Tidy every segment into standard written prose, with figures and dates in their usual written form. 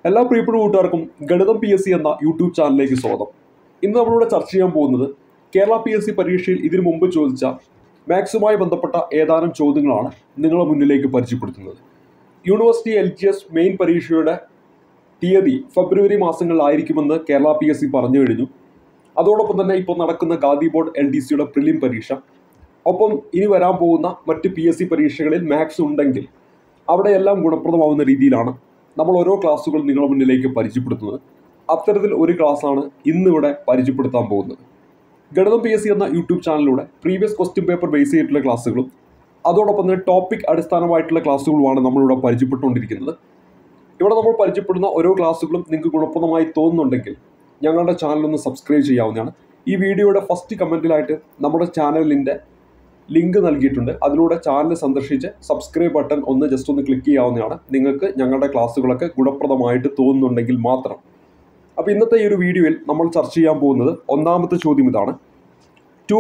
എല്ലാ പ്രിയപ്പെട്ട കൂട്ടുകാർക്കും ഗണിതം PSC എന്ന യൂട്യൂബ് ചാനലിലേക്ക് സ്വാഗതം. ഇന്ന് നമ്മളിവിടെ ചർച്ച ചെയ്യാൻ പോകുന്നത് കേരള PSC പരീക്ഷയിൽ ഇതിനു മുമ്പ് ചോദിച്ച മാത്സുമായി ബന്ധപ്പെട്ട ഏതാനും ചോദ്യങ്ങളാണ് നിങ്ങളുടെ മുന്നിലേക്ക് പരിചയപ്പെടുത്തുന്നത്. യൂണിവേഴ്സിറ്റി LGS മെയിൻ പരീക്ഷയുടെ തീയതി ഫെബ്രുവരി മാസങ്ങളിലായിരിക്കുമെന്ന് കേരള PSC പറഞ്ഞു കഴിഞ്ഞു. അതോടൊപ്പം തന്നെ ഇപ്പോൾ നടക്കുന്ന ഖാദി ബോർഡ് LDCയുടെ പ്രിലിം പരീക്ഷ, ഒപ്പം ഇനി വരാൻ പോകുന്ന മറ്റ് PSC പരീക്ഷകളിൽ മാത്സ് ഉണ്ടെങ്കിൽ അവിടെയെല്ലാം ഗുണപ്രദമാവുന്ന രീതിയിലാണ് നമ്മൾ ഓരോ ക്ലാസ്സുകൾ നിങ്ങളുടെ മുന്നിലേക്ക് പരിചയപ്പെടുത്തുന്നത്. അത്തരത്തിൽ ഒരു ക്ലാസ്സാണ് ഇന്നിവിടെ പരിചയപ്പെടുത്താൻ പോകുന്നത്. ഗണിതം PSC എന്ന യൂട്യൂബ് ചാനലിലൂടെ പ്രീവിയസ് ക്വസ്റ്റ്യൻ പേപ്പർ ബേസ് ചെയ്തിട്ടുള്ള ക്ലാസ്സുകളും അതോടൊപ്പം തന്നെ ടോപ്പിക് അടിസ്ഥാനമായിട്ടുള്ള ക്ലാസ്സുകളുമാണ് നമ്മളിവിടെ പരിചയപ്പെട്ടുകൊണ്ടിരിക്കുന്നത്. ഇവിടെ നമ്മൾ പരിചയപ്പെടുന്ന ഓരോ ക്ലാസ്സുകളും നിങ്ങൾക്ക് ഗുണപ്രദമായി തോന്നുന്നുണ്ടെങ്കിൽ ഞങ്ങളുടെ ചാനലൊന്ന് സബ്സ്ക്രൈബ് ചെയ്യാവുന്നതാണ്. ഈ വീഡിയോയുടെ ഫസ്റ്റ് കമൻറ്റിലായിട്ട് നമ്മുടെ ചാനലിൻ്റെ ലിങ്ക് നൽകിയിട്ടുണ്ട്. അതിലൂടെ ചാനൽ സന്ദർശിച്ച് സബ്സ്ക്രൈബ് ബട്ടൺ ജസ്റ്റ് ഒന്ന് ക്ലിക്ക് ചെയ്യാവുന്നതാണ്, നിങ്ങൾക്ക് ഞങ്ങളുടെ ക്ലാസ്സുകളൊക്കെ ഗുണപ്രദമായിട്ട് തോന്നുന്നുണ്ടെങ്കിൽ മാത്രം. അപ്പോൾ ഇന്നത്തെ ഈ ഒരു വീഡിയോയിൽ നമ്മൾ ചർച്ച ചെയ്യാൻ പോകുന്നത് ഒന്നാമത്തെ ചോദ്യം ഇതാണ്. 2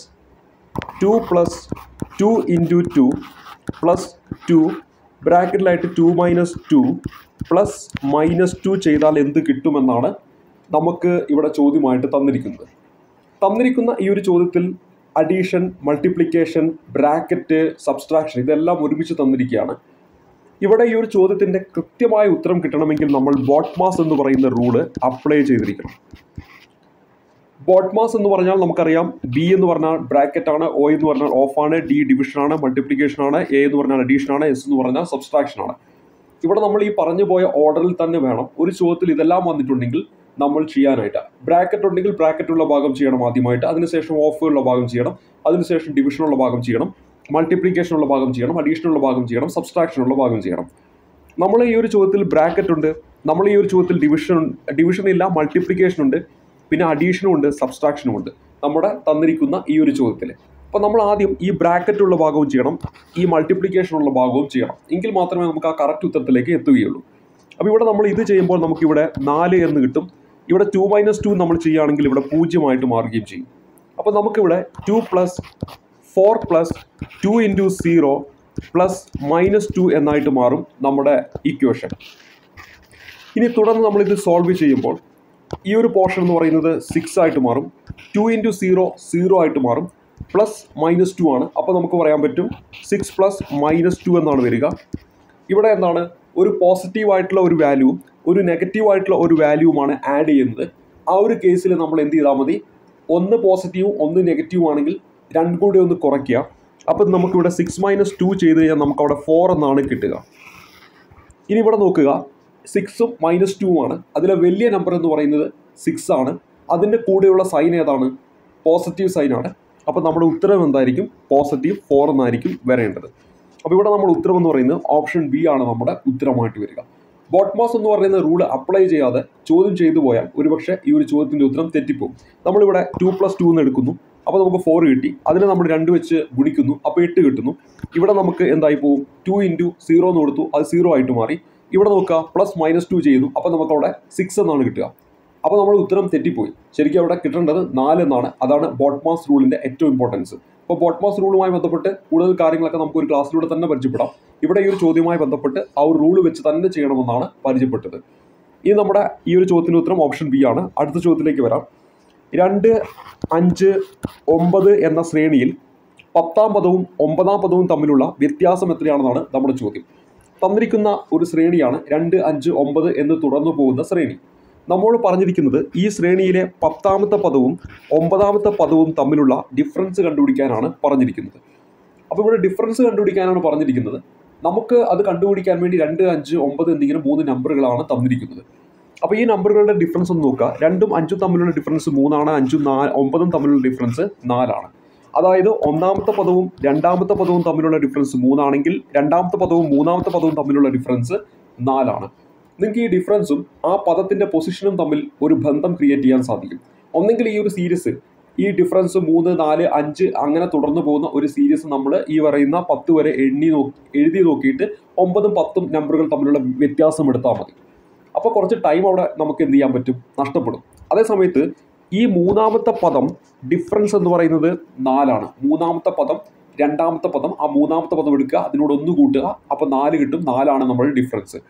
+ 2 × 2 + 2 ബ്രാക്കറ്റിലായിട്ട് 2 - 2 + -2 ചെയ്താൽ എന്ത് കിട്ടുമെന്നാണ് നമുക്ക് ഇവിടെ ചോദ്യമായിട്ട് തന്നിരിക്കുന്ന ഈ ഒരു ചോദ്യത്തിൽ അഡീഷൻ, മൾട്ടിപ്ലിക്കേഷൻ, ബ്രാക്കറ്റ്, സബ്സ്ട്രാക്ഷൻ ഇതെല്ലാം ഒരുമിച്ച് തന്നിരിക്കുകയാണ്. ഇവിടെ ഈ ഒരു ചോദ്യത്തിൻ്റെ കൃത്യമായ ഉത്തരം കിട്ടണമെങ്കിൽ നമ്മൾ ബോട്ട്മാസ് എന്ന് പറയുന്ന റൂള് അപ്ലൈ ചെയ്തിരിക്കണം. ബോട്ട്മാസ് എന്ന് പറഞ്ഞാൽ നമുക്കറിയാം, B എന്ന് പറഞ്ഞാൽ ബ്രാക്കറ്റാണ്, O എന്ന് പറഞ്ഞാൽ ഓഫാണ്, D ഡിവിഷനാണ്, മൾട്ടിപ്ലിക്കേഷനാണ്, A എന്ന് പറഞ്ഞാൽ അഡീഷനാണ്, S എന്ന് പറഞ്ഞാൽ സബ്സ്ട്രാക്ഷനാണ്. ഇവിടെ നമ്മൾ ഈ പറഞ്ഞു പോയ ഓർഡറിൽ തന്നെ വേണം ഒരു ചോദ്യത്തിൽ ഇതെല്ലാം വന്നിട്ടുണ്ടെങ്കിൽ നമ്മൾ ചെയ്യാനായിട്ട്. ബ്രാക്കറ്റ് ഉണ്ടെങ്കിൽ ബ്രാക്കറ്റുള്ള ഭാഗം ചെയ്യണം ആദ്യമായിട്ട്, അതിനുശേഷം ഓഫുള്ള ഭാഗം ചെയ്യണം, അതിനുശേഷം ഡിവിഷനുള്ള ഭാഗം ചെയ്യണം, മൾട്ടിപ്ലിക്കേഷനുള്ള ഭാഗം ചെയ്യണം, അഡീഷനുള്ള ഭാഗം ചെയ്യണം, സബ്സ്ട്രാക്ഷനുള്ള ഭാഗം ചെയ്യണം. നമ്മൾ ഈ ഒരു ചോദ്യത്തിൽ ബ്രാക്കറ്റ് ഉണ്ട്, നമ്മൾ ഈ ഒരു ചോദ്യത്തിൽ ഡിവിഷൻ ഇല്ല, മൾട്ടിപ്ലിക്കേഷൻ ഉണ്ട്, പിന്നെ അഡീഷനും ഉണ്ട്, സബ്സ്ട്രാക്ഷനും ഉണ്ട് നമ്മുടെ തന്നിരിക്കുന്ന ഈ ഒരു ചോദ്യത്തിൽ. അപ്പോൾ നമ്മൾ ആദ്യം ഈ ബ്രാക്കറ്റുള്ള ഭാഗവും ചെയ്യണം, ഈ മൾട്ടിപ്ലിക്കേഷനുള്ള ഭാഗവും ചെയ്യണം, എങ്കിൽ മാത്രമേ നമുക്ക് ആ കറക്റ്റ് ഉത്തരത്തിലേക്ക് എത്തുകയുള്ളൂ. അപ്പോൾ ഇവിടെ നമ്മൾ ഇത് ചെയ്യുമ്പോൾ നമുക്കിവിടെ 4 എന്ന് കിട്ടും. ഇവിടെ 2 - 2 നമ്മൾ ചെയ്യുകയാണെങ്കിൽ ഇവിടെ 0 മാറുകയും ചെയ്യും. അപ്പോൾ നമുക്കിവിടെ 2 + 4 + 2 × 0 + -2 എന്നായിട്ട് മാറും നമ്മുടെ ഇക്വേഷൻ. ഇനി തുടർന്ന് നമ്മളിത് സോൾവ് ചെയ്യുമ്പോൾ ഈ ഒരു പോർഷൻ എന്ന് പറയുന്നത് 6 ആയിട്ട് മാറും, 2 × 0 0 ആയിട്ട് മാറും, +-2 ആണ്. അപ്പോൾ നമുക്ക് പറയാൻ പറ്റും 6 + -2 എന്നാണ് വരിക. ഇവിടെ എന്താണ്, ഒരു പോസിറ്റീവായിട്ടുള്ള ഒരു വാല്യൂവും ഒരു നെഗറ്റീവായിട്ടുള്ള ഒരു വാല്യൂവുമാണ് ആഡ് ചെയ്യുന്നത്. ആ ഒരു കേസിൽ നമ്മൾ എന്ത് ചെയ്താൽ മതി, ഒന്ന് പോസിറ്റീവും ഒന്ന് നെഗറ്റീവും ആണെങ്കിൽ രണ്ടും കൂടി ഒന്ന് കുറയ്ക്കുക. അപ്പം നമുക്കിവിടെ 6 - 2 ചെയ്ത് കഴിഞ്ഞാൽ നമുക്കവിടെ 4 എന്നാണ് കിട്ടുക. ഇനി ഇവിടെ നോക്കുക, 6ഉം -2ഉം ആണ്. അതിലെ വലിയ നമ്പർ എന്ന് പറയുന്നത് 6 ആണ്. അതിൻ്റെ കൂടെയുള്ള സൈൻ ഏതാണ്, പോസിറ്റീവ് സൈനാണ്. അപ്പോൾ നമ്മുടെ ഉത്തരം എന്തായിരിക്കും, +4 എന്നായിരിക്കും വരേണ്ടത്. അപ്പോൾ ഇവിടെ നമ്മൾ ഉത്തരം എന്ന് പറയുന്നത് ഓപ്ഷൻ B ആണ് നമ്മുടെ ഉത്തരമായിട്ട് വരിക. ബോട്ട്മാസ് എന്ന് പറയുന്ന റൂൾ അപ്ലൈ ചെയ്യാതെ ചോദ്യം ചെയ്തു പോയാൽ ഒരുപക്ഷെ ഈ ഒരു ചോദ്യത്തിൻ്റെ ഉത്തരം തെറ്റിപ്പോകും. നമ്മളിവിടെ 2 + 2 എന്ന് എടുക്കുന്നു, അപ്പോൾ നമുക്ക് 4 കിട്ടി. അതിനെ നമ്മൾ 2 വെച്ച് ഗുണിക്കുന്നു, അപ്പോൾ 8 കിട്ടുന്നു. ഇവിടെ നമുക്ക് എന്തായി പോകും, 2 × 0 എന്ന് കൊടുത്തു, അത് 0 ആയിട്ട് മാറി. ഇവിടെ നോക്കുക, +-2 ചെയ്യുന്നു, അപ്പോൾ നമുക്കവിടെ 6 എന്നാണ് കിട്ടുക. അപ്പോൾ നമ്മൾ ഉത്തരം തെറ്റിപ്പോയി. ശരിക്കും അവിടെ കിട്ടേണ്ടത് 4 എന്നാണ്. അതാണ് ബോട്ട്മാസ് റൂളിൻ്റെ ഏറ്റവും ഇമ്പോർട്ടൻസ്. അപ്പോൾ ബോട്ട്മാസ് റൂളുമായി ബന്ധപ്പെട്ട് കൂടുതൽ കാര്യങ്ങളൊക്കെ നമുക്ക് ഒരു ക്ലാസ്സിലൂടെ തന്നെ പരിചയപ്പെടാം. ഇവിടെ ഈ ഒരു ചോദ്യവുമായി ബന്ധപ്പെട്ട് ആ ഒരു റൂൾ വെച്ച് തന്നെ ചെയ്യണമെന്നാണ് പരിചയപ്പെട്ടത്. ഇനി നമ്മുടെ ഈ ഒരു ചോദ്യത്തിൻ്റെ ഉത്തരം ഓപ്ഷൻ B ആണ്. അടുത്ത ചോദ്യത്തിലേക്ക് വരാം. 2, 5, 9 എന്ന ശ്രേണിയിൽ 10ാം പദവും 9ാം പദവും തമ്മിലുള്ള വ്യത്യാസം എത്രയാണെന്നാണ് നമ്മുടെ ചോദ്യം. തന്നിരിക്കുന്ന ഒരു ശ്രേണിയാണ് 2, 5, 9 എന്ന് തുടർന്നു പോകുന്ന ശ്രേണി. നമ്മോട് പറഞ്ഞിരിക്കുന്നത് ഈ ശ്രേണിയിലെ 10ാമത്തെ പദവും 9ാമത്തെ പദവും തമ്മിലുള്ള ഡിഫറൻസ് കണ്ടുപിടിക്കാനാണ് പറഞ്ഞിരിക്കുന്നത്. അപ്പോൾ ഇവിടെ ഡിഫറൻസ് കണ്ടുപിടിക്കാനാണ് പറഞ്ഞിരിക്കുന്നത്. നമുക്ക് അത് കണ്ടുപിടിക്കാൻ വേണ്ടി 2, 5, 9 എന്നിങ്ങനെ 3 നമ്പറുകളാണ് തന്നിരിക്കുന്നത്. അപ്പോൾ ഈ നമ്പറുകളുടെ ഡിഫറൻസ് ഒന്ന് നോക്കുക. 2ഉം 5ഉം തമ്മിലുള്ള ഡിഫറൻസ് 3 ആണ്, 5ഉം 9ഉം തമ്മിലുള്ള ഡിഫറൻസ് 4 ആണ്. അതായത് 1ാമത്തെ പദവും 2ാമത്തെ പദവും തമ്മിലുള്ള ഡിഫറൻസ് 3 ആണെങ്കിൽ 2ാമത്തെ പദവും 3ാമത്തെ പദവും തമ്മിലുള്ള ഡിഫറൻസ് 4 ആണ്. നിങ്ങൾക്ക് ഈ ഡിഫറൻസും ആ പദത്തിൻ്റെ പൊസിഷനും തമ്മിൽ ഒരു ബന്ധം ക്രിയേറ്റ് ചെയ്യാൻ സാധിക്കും. ഒന്നെങ്കിൽ ഈ ഒരു സീരീസ്, ഈ ഡിഫറൻസ് 3, 4, 5 അങ്ങനെ തുടർന്ന് പോകുന്ന ഒരു സീരീസ് നമ്മൾ ഈ പറയുന്ന 10 വരെ എഴുതി നോക്കിയിട്ട് 9ഉം 10ഉം നമ്പറുകൾ തമ്മിലുള്ള വ്യത്യാസം എടുത്താൽ മതി. അപ്പോൾ കുറച്ച് ടൈം അവിടെ നമുക്ക് എന്ത് ചെയ്യാൻ പറ്റും, നഷ്ടപ്പെടും. അതേസമയത്ത് ഈ 3ാമത്തെ പദം ഡിഫറൻസ് എന്ന് പറയുന്നത് 4 ആണ്. 3ാമത്തെ പദം, 2ാമത്തെ പദം, ആ 3ാമത്തെ പദം എടുക്കുക, അതിനോട് 1 കൂട്ടുക, അപ്പോൾ 4 കിട്ടും. 4 ആണ് നമ്മുടെ ഡിഫറൻസ്.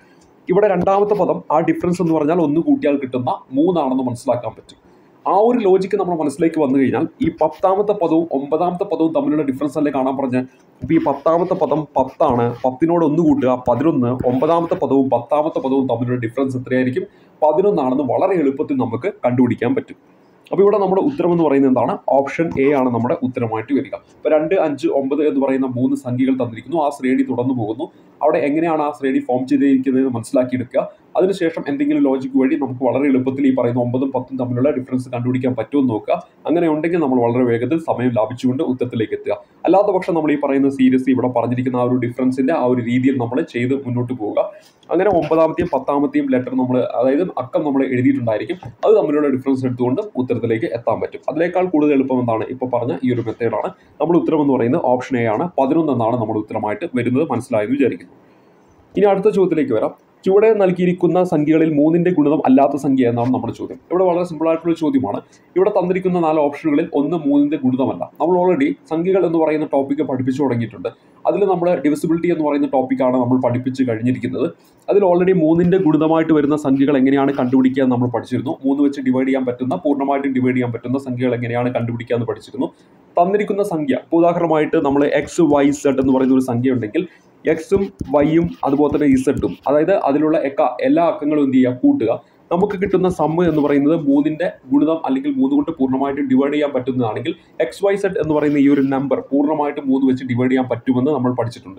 ഇവിടെ രണ്ടാമത്തെ പദം ആ ഡിഫറൻസ് എന്ന് പറഞ്ഞാൽ 1 കൂട്ടിയാൽ കിട്ടുന്ന 3 ആണെന്ന് മനസ്സിലാക്കാൻ പറ്റും. ആ ഒരു ലോജിക്ക് നമ്മുടെ മനസ്സിലേക്ക് വന്നു കഴിഞ്ഞാൽ ഈ 10ാമത്തെ പദവും 9ാമത്തെ പദവും തമ്മിലുള്ള ഡിഫറൻസ് അല്ലേ കാണാൻ പറഞ്ഞ്. ഇപ്പോൾ ഈ 10ാമത്തെ പദം 10 ആണ്, 10നോട് 1 കൂട്ടുക 11, 9ാമത്തെ പദവും 10ാമത്തെ പദവും തമ്മിലുള്ള ഡിഫറൻസ് എത്രയായിരിക്കും? 11 ആണെന്ന് വളരെ എളുപ്പത്തിൽ നമുക്ക് കണ്ടുപിടിക്കാൻ പറ്റും. അപ്പോൾ ഇവിടെ നമ്മുടെ ഉത്തരം എന്ന് പറയുന്നത് എന്താണ്? ഓപ്ഷൻ എ ആണ് നമ്മുടെ ഉത്തരമായിട്ട് വരിക. ഇപ്പോൾ 2, 5, 9 എന്ന് പറയുന്ന 3 സംഖ്യകൾ തന്നിരിക്കുന്നു. ആ ശ്രേണി തുടർന്നു പോകുന്നു. അവിടെ എങ്ങനെയാണ് ആ ശ്രേണി ഫോം ചെയ്തിരിക്കുന്നത് മനസ്സിലാക്കിയെടുക്കുക. അതിനുശേഷം എന്തെങ്കിലും ലോജിക്ക് വഴി നമുക്ക് വളരെ എളുപ്പത്തിൽ ഈ പറയുന്ന 9ഉം 10ഉം തമ്മിലുള്ള ഡിഫറൻസ് കണ്ടുപിടിക്കാൻ പറ്റുമെന്ന് നോക്കുക. അങ്ങനെ ഉണ്ടെങ്കിൽ നമ്മൾ വളരെ വേഗത്തിൽ സമയം ലാഭിച്ചുകൊണ്ട് ഉത്തരത്തിലേക്ക് എത്തുക. അല്ലാത്ത പക്ഷം നമ്മൾ ഈ പറയുന്ന സീരീസ് ഇവിടെ പറഞ്ഞിരിക്കുന്ന ആ ഒരു ഡിഫറൻസിന്റെ ആ ഒരു രീതിയിൽ നമ്മൾ ചെയ്ത് മുന്നോട്ട് പോവുക. അങ്ങനെ 9ാമത്തെയും 10ാമത്തെയും ലെറ്റർ നമ്മൾ, അതായത് അക്കം നമ്മൾ എഴുതിയിട്ടുണ്ടായിരിക്കും. അത് തമ്മിലുള്ള ഡിഫറൻസ് എടുത്തുകൊണ്ട് ഉത്തരത്തിലേക്ക് എത്താൻ പറ്റും. അതിനേക്കാൾ കൂടുതൽ എളുപ്പം എന്താണ്? ഇപ്പോൾ പറഞ്ഞ ഈ ഒരു മെത്തേഡാണ്. നമ്മുടെ ഉത്തരം എന്ന് പറയുന്നത് ഓപ്ഷൻ എ ആണ്. 11 എന്നാണ് നമ്മുടെ ഉത്തരമായിട്ട് വരുന്നത്. മനസ്സിലായെന്ന് വിചാരിക്കുന്നു. ഇനി അടുത്ത ചോദ്യത്തിലേക്ക് വരാം. ചുവടെ നൽകിയിരിക്കുന്ന സംഖ്യകളിൽ 3ന്റെ ഗുണിതം അല്ലാത്ത സംഖ്യ എന്നാണ് നമ്മുടെ ചോദ്യം. ഇവിടെ വളരെ സിമ്പിൾ ആയിട്ടുള്ള ചോദ്യമാണ്. ഇവിടെ തന്നിരിക്കുന്ന 4 ഓപ്ഷനുകളിൽ 1 3ന്റെ ഗുണിതമല്ല. നമ്മൾ ഓൾറെഡി സംഖ്യകൾ എന്ന് പറയുന്ന ടോപ്പിക്ക് പഠിപ്പിച്ചു തുടങ്ങിയിട്ടുണ്ട്. അതിൽ നമ്മൾ ഡിവിസിബിലിറ്റി എന്ന് പറയുന്ന ടോപ്പിക്കാണ് നമ്മൾ പഠിപ്പിച്ച് കഴിഞ്ഞിരിക്കുന്നത്. അതിൽ ഓൾറെഡി 3ന്റെ ഗുണിതമായിട്ട് വരുന്ന സംഖ്യകൾ എങ്ങനെയാണ് കണ്ടുപിടിക്കുക എന്ന് നമ്മൾ പഠിച്ചിരുന്നു. 3 വെച്ച് ഡിവൈഡ് ചെയ്യാൻ പറ്റുന്ന, പൂർണ്ണമായിട്ടും ഡിവൈഡ് ചെയ്യാൻ പറ്റുന്ന സംഖ്യകൾ എങ്ങനെയാണ് കണ്ടുപിടിക്കുക എന്ന് പഠിച്ചിരുന്നു. തന്നിരിക്കുന്ന സംഖ്യ, ഉദാഹരണമായിട്ട് നമ്മൾ എക്സ് വൈ സെഡ് എന്ന് പറയുന്ന ഒരു സംഖ്യ ഉണ്ടെങ്കിൽ എക്സും വൈയും അതുപോലെ തന്നെ ഇസഡും, അതായത് അതിലുള്ള എല്ലാ അക്കങ്ങളും എന്ത് ചെയ്യുക? കൂട്ടുക. നമുക്ക് കിട്ടുന്ന സമ്മ് എന്ന് പറയുന്നത് 3ന്റെ ഗുണിതം അല്ലെങ്കിൽ 3 കൊണ്ട് പൂർണ്ണമായിട്ടും ഡിവൈഡ് ചെയ്യാൻ പറ്റുന്നതാണെങ്കിൽ എക്സ് വൈ സെഡ് എന്ന് പറയുന്ന ഈ ഒരു നമ്പർ പൂർണ്ണമായിട്ടും 3 വെച്ച് ഡിവൈഡ് ചെയ്യാൻ പറ്റുമെന്ന് നമ്മൾ പഠിച്ചിട്ടുണ്ട്.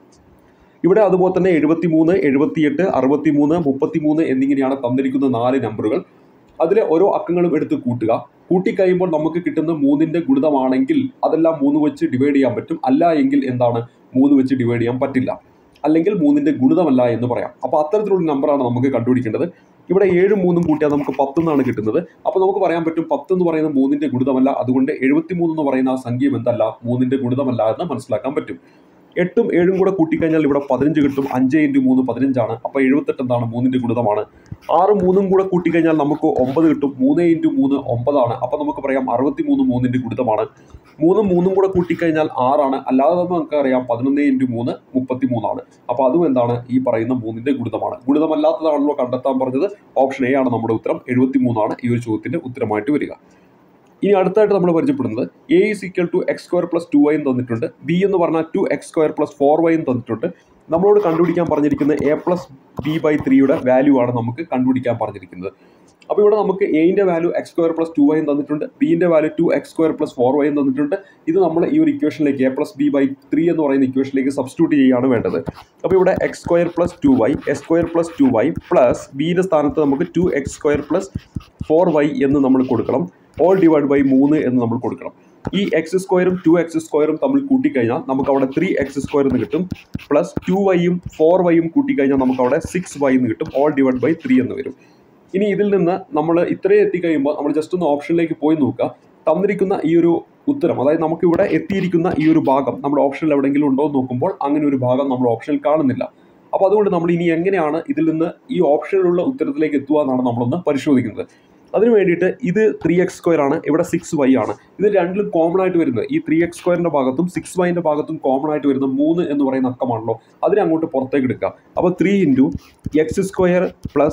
ഇവിടെ അതുപോലെ തന്നെ 73, 78, 63, 33 എന്നിങ്ങനെയാണ് തന്നിരിക്കുന്ന 4 നമ്പറുകൾ. അതിലെ ഓരോ അക്കങ്ങളും എടുത്ത് കൂട്ടുക. കൂട്ടിക്കഴിയുമ്പോൾ നമുക്ക് കിട്ടുന്ന 3ന്റെ ഗുണിതമാണെങ്കിൽ അതെല്ലാം 3 വെച്ച് ഡിവൈഡ് ചെയ്യാൻ പറ്റും. അല്ല എങ്കിൽ എന്താണ്? 3 വെച്ച് ഡിവൈഡ് ചെയ്യാൻ പറ്റില്ല, അല്ലെങ്കിൽ 3ന്റെ ഗുണിതമല്ല എന്ന് പറയാം. അപ്പോൾ അത്തരത്തിലുള്ള നമ്പറാണ് നമുക്ക് കണ്ടുപിടിക്കേണ്ടത്. ഇവിടെ 7ഉം 3ഉം കൂട്ടിയാൽ നമുക്ക് 10 എന്നാണ് കിട്ടുന്നത്. അപ്പോൾ നമുക്ക് പറയാൻ പറ്റും 10 എന്ന് പറയുന്ന 3ന്റെ ഗുണിതമല്ല. അതുകൊണ്ട് 73 എന്ന് പറയുന്ന ആ സംഖ്യ എന്തല്ല? 3ന്റെ ഗുണിതമല്ല എന്ന് മനസ്സിലാക്കാൻ പറ്റും. 8ഉം 7ഉം കൂടെ കൂട്ടിക്കഴിഞ്ഞാൽ ഇവിടെ 15 കിട്ടും. 5 × 3 15 ആണ്. അപ്പോൾ 78 എന്താണ്? 3ന്റെ ഗുണിതമാണ്. 6ഉം 3ഉം കൂടെ കൂട്ടിക്കഴിഞ്ഞാൽ നമുക്ക് 9 കിട്ടും. 3 × 3 9 ആണ്. അപ്പോൾ നമുക്ക് പറയാം 63 3ന്റെ ഗുണിതമാണ്. 3ഉം 3ഉം കൂടെ കൂട്ടിക്കഴിഞ്ഞാൽ 6 ആണ്. അല്ലാതെ നമുക്ക് അറിയാം 11 × 3 33 ആണ്. അപ്പോൾ അതും എന്താണ്? ഈ പറയുന്ന 3ന്റെ ഗുണിതമാണ്. ഗുണിതമല്ലാത്തതാണല്ലോ കണ്ടെത്താൻ പറഞ്ഞത്. ഓപ്ഷൻ എ ആണ് നമ്മുടെ ഉത്തരം. 73 ആണ് ഈ ഒരു ചോദ്യത്തിന്റെ ഉത്തരമായിട്ട് വരിക. ഇനി അടുത്തായിട്ട് നമ്മൾ പരിചയപ്പെടുന്നത് A is equal to X square plus 2y തന്നിട്ടുണ്ട്. ബി എന്ന് പറഞ്ഞാൽ 2x സ്ക്വയർ പ്ലസ് 4y തന്നിട്ടുണ്ട്. നമ്മളോട് കണ്ടുപിടിക്കാൻ പറഞ്ഞിരിക്കുന്ന a പ്ലസ് ബി ബൈ 3യുടെ വാല്യൂ ആണ് നമുക്ക് കണ്ടുപിടിക്കാൻ പറഞ്ഞിരിക്കുന്നത്. അപ്പോൾ ഇവിടെ നമുക്ക് എന്റെ value X square plus 2y തന്നിട്ടുണ്ട്. ബിന്റെ value 2x square plus 4y തന്നിട്ടുണ്ട്. ഇത് നമ്മൾ ഈ ഒരു ഇക്വേഷനിലേക്ക് a പ്ലസ് ബി ബൈ 3 എന്ന് പറയുന്ന ഇക്വേഷനിലേക്ക് സബ്സ്റ്റിറ്റ്യൂട്ട് ചെയ്യുകയാണ് വേണ്ടത്. അപ്പോൾ ഇവിടെ X square plus 2y, S square plus 2y plus ബിയുടെ സ്ഥാനത്ത് നമുക്ക് 2x സ്ക്വയർ പ്ലസ് 4y എന്ന് നമ്മൾ കൊടുക്കണം. ഓൾ ഡിവൈഡ് ബൈ 3 എന്ന് നമ്മൾ കൊടുക്കണം. ഈ എക്സ് സ്ക്വയറും 2x സ്ക്വയറും തമ്മിൽ കൂട്ടിക്കഴിഞ്ഞാൽ നമുക്ക് അവിടെ 3x സ്ക്വയർ എന്ന് കിട്ടും. പ്ലസ് 2yയും 4yയും കൂട്ടിക്കഴിഞ്ഞാൽ നമുക്ക് അവിടെ 6y എന്ന് കിട്ടും. ഓൾ ഡിവൈഡ് ബൈ 3 എന്ന് വരും. ഇനി ഇതിൽ നിന്ന് നമ്മൾ ഇത്രയും എത്തിക്കഴിയുമ്പോൾ നമ്മൾ ജസ്റ്റ് ഒന്ന് ഓപ്ഷനിലേക്ക് പോയി നോക്കുക. തന്നിരിക്കുന്ന ഈ ഒരു ഉത്തരം, അതായത് നമുക്കിവിടെ എത്തിയിരിക്കുന്ന ഈ ഒരു ഭാഗം നമ്മുടെ ഓപ്ഷനിൽ എവിടെയെങ്കിലും ഉണ്ടോ എന്ന് നോക്കുമ്പോൾ അങ്ങനെ ഒരു ഭാഗം നമ്മൾ ഓപ്ഷനിൽ കാണുന്നില്ല. അപ്പോൾ അതുകൊണ്ട് നമ്മൾ ഇനി എങ്ങനെയാണ് ഇതിൽ നിന്ന് ഈ ഓപ്ഷനിലുള്ള ഉത്തരത്തിലേക്ക് എത്തുക എന്നാണ് നമ്മളൊന്ന് പരിശോധിക്കുന്നത്. അതിന് വേണ്ടിയിട്ട് ഇത് 3x സ്ക്വയർ ആണ്, ഇവിടെ 6y ആണ്. ഇത് രണ്ടിലും കോമൺ ആയിട്ട് വരുന്നത് ഈ 3x സ്ക്വയറിൻ്റെ ഭാഗത്തും 6yൻ്റെ ഭാഗത്തും കോമൺ ആയിട്ട് വരുന്ന 3 എന്ന് പറയുന്ന അക്കമാണല്ലോ. അതിനെ അങ്ങോട്ട് പുറത്തേക്ക് എടുക്കുക. അപ്പോൾ 3 × x square plus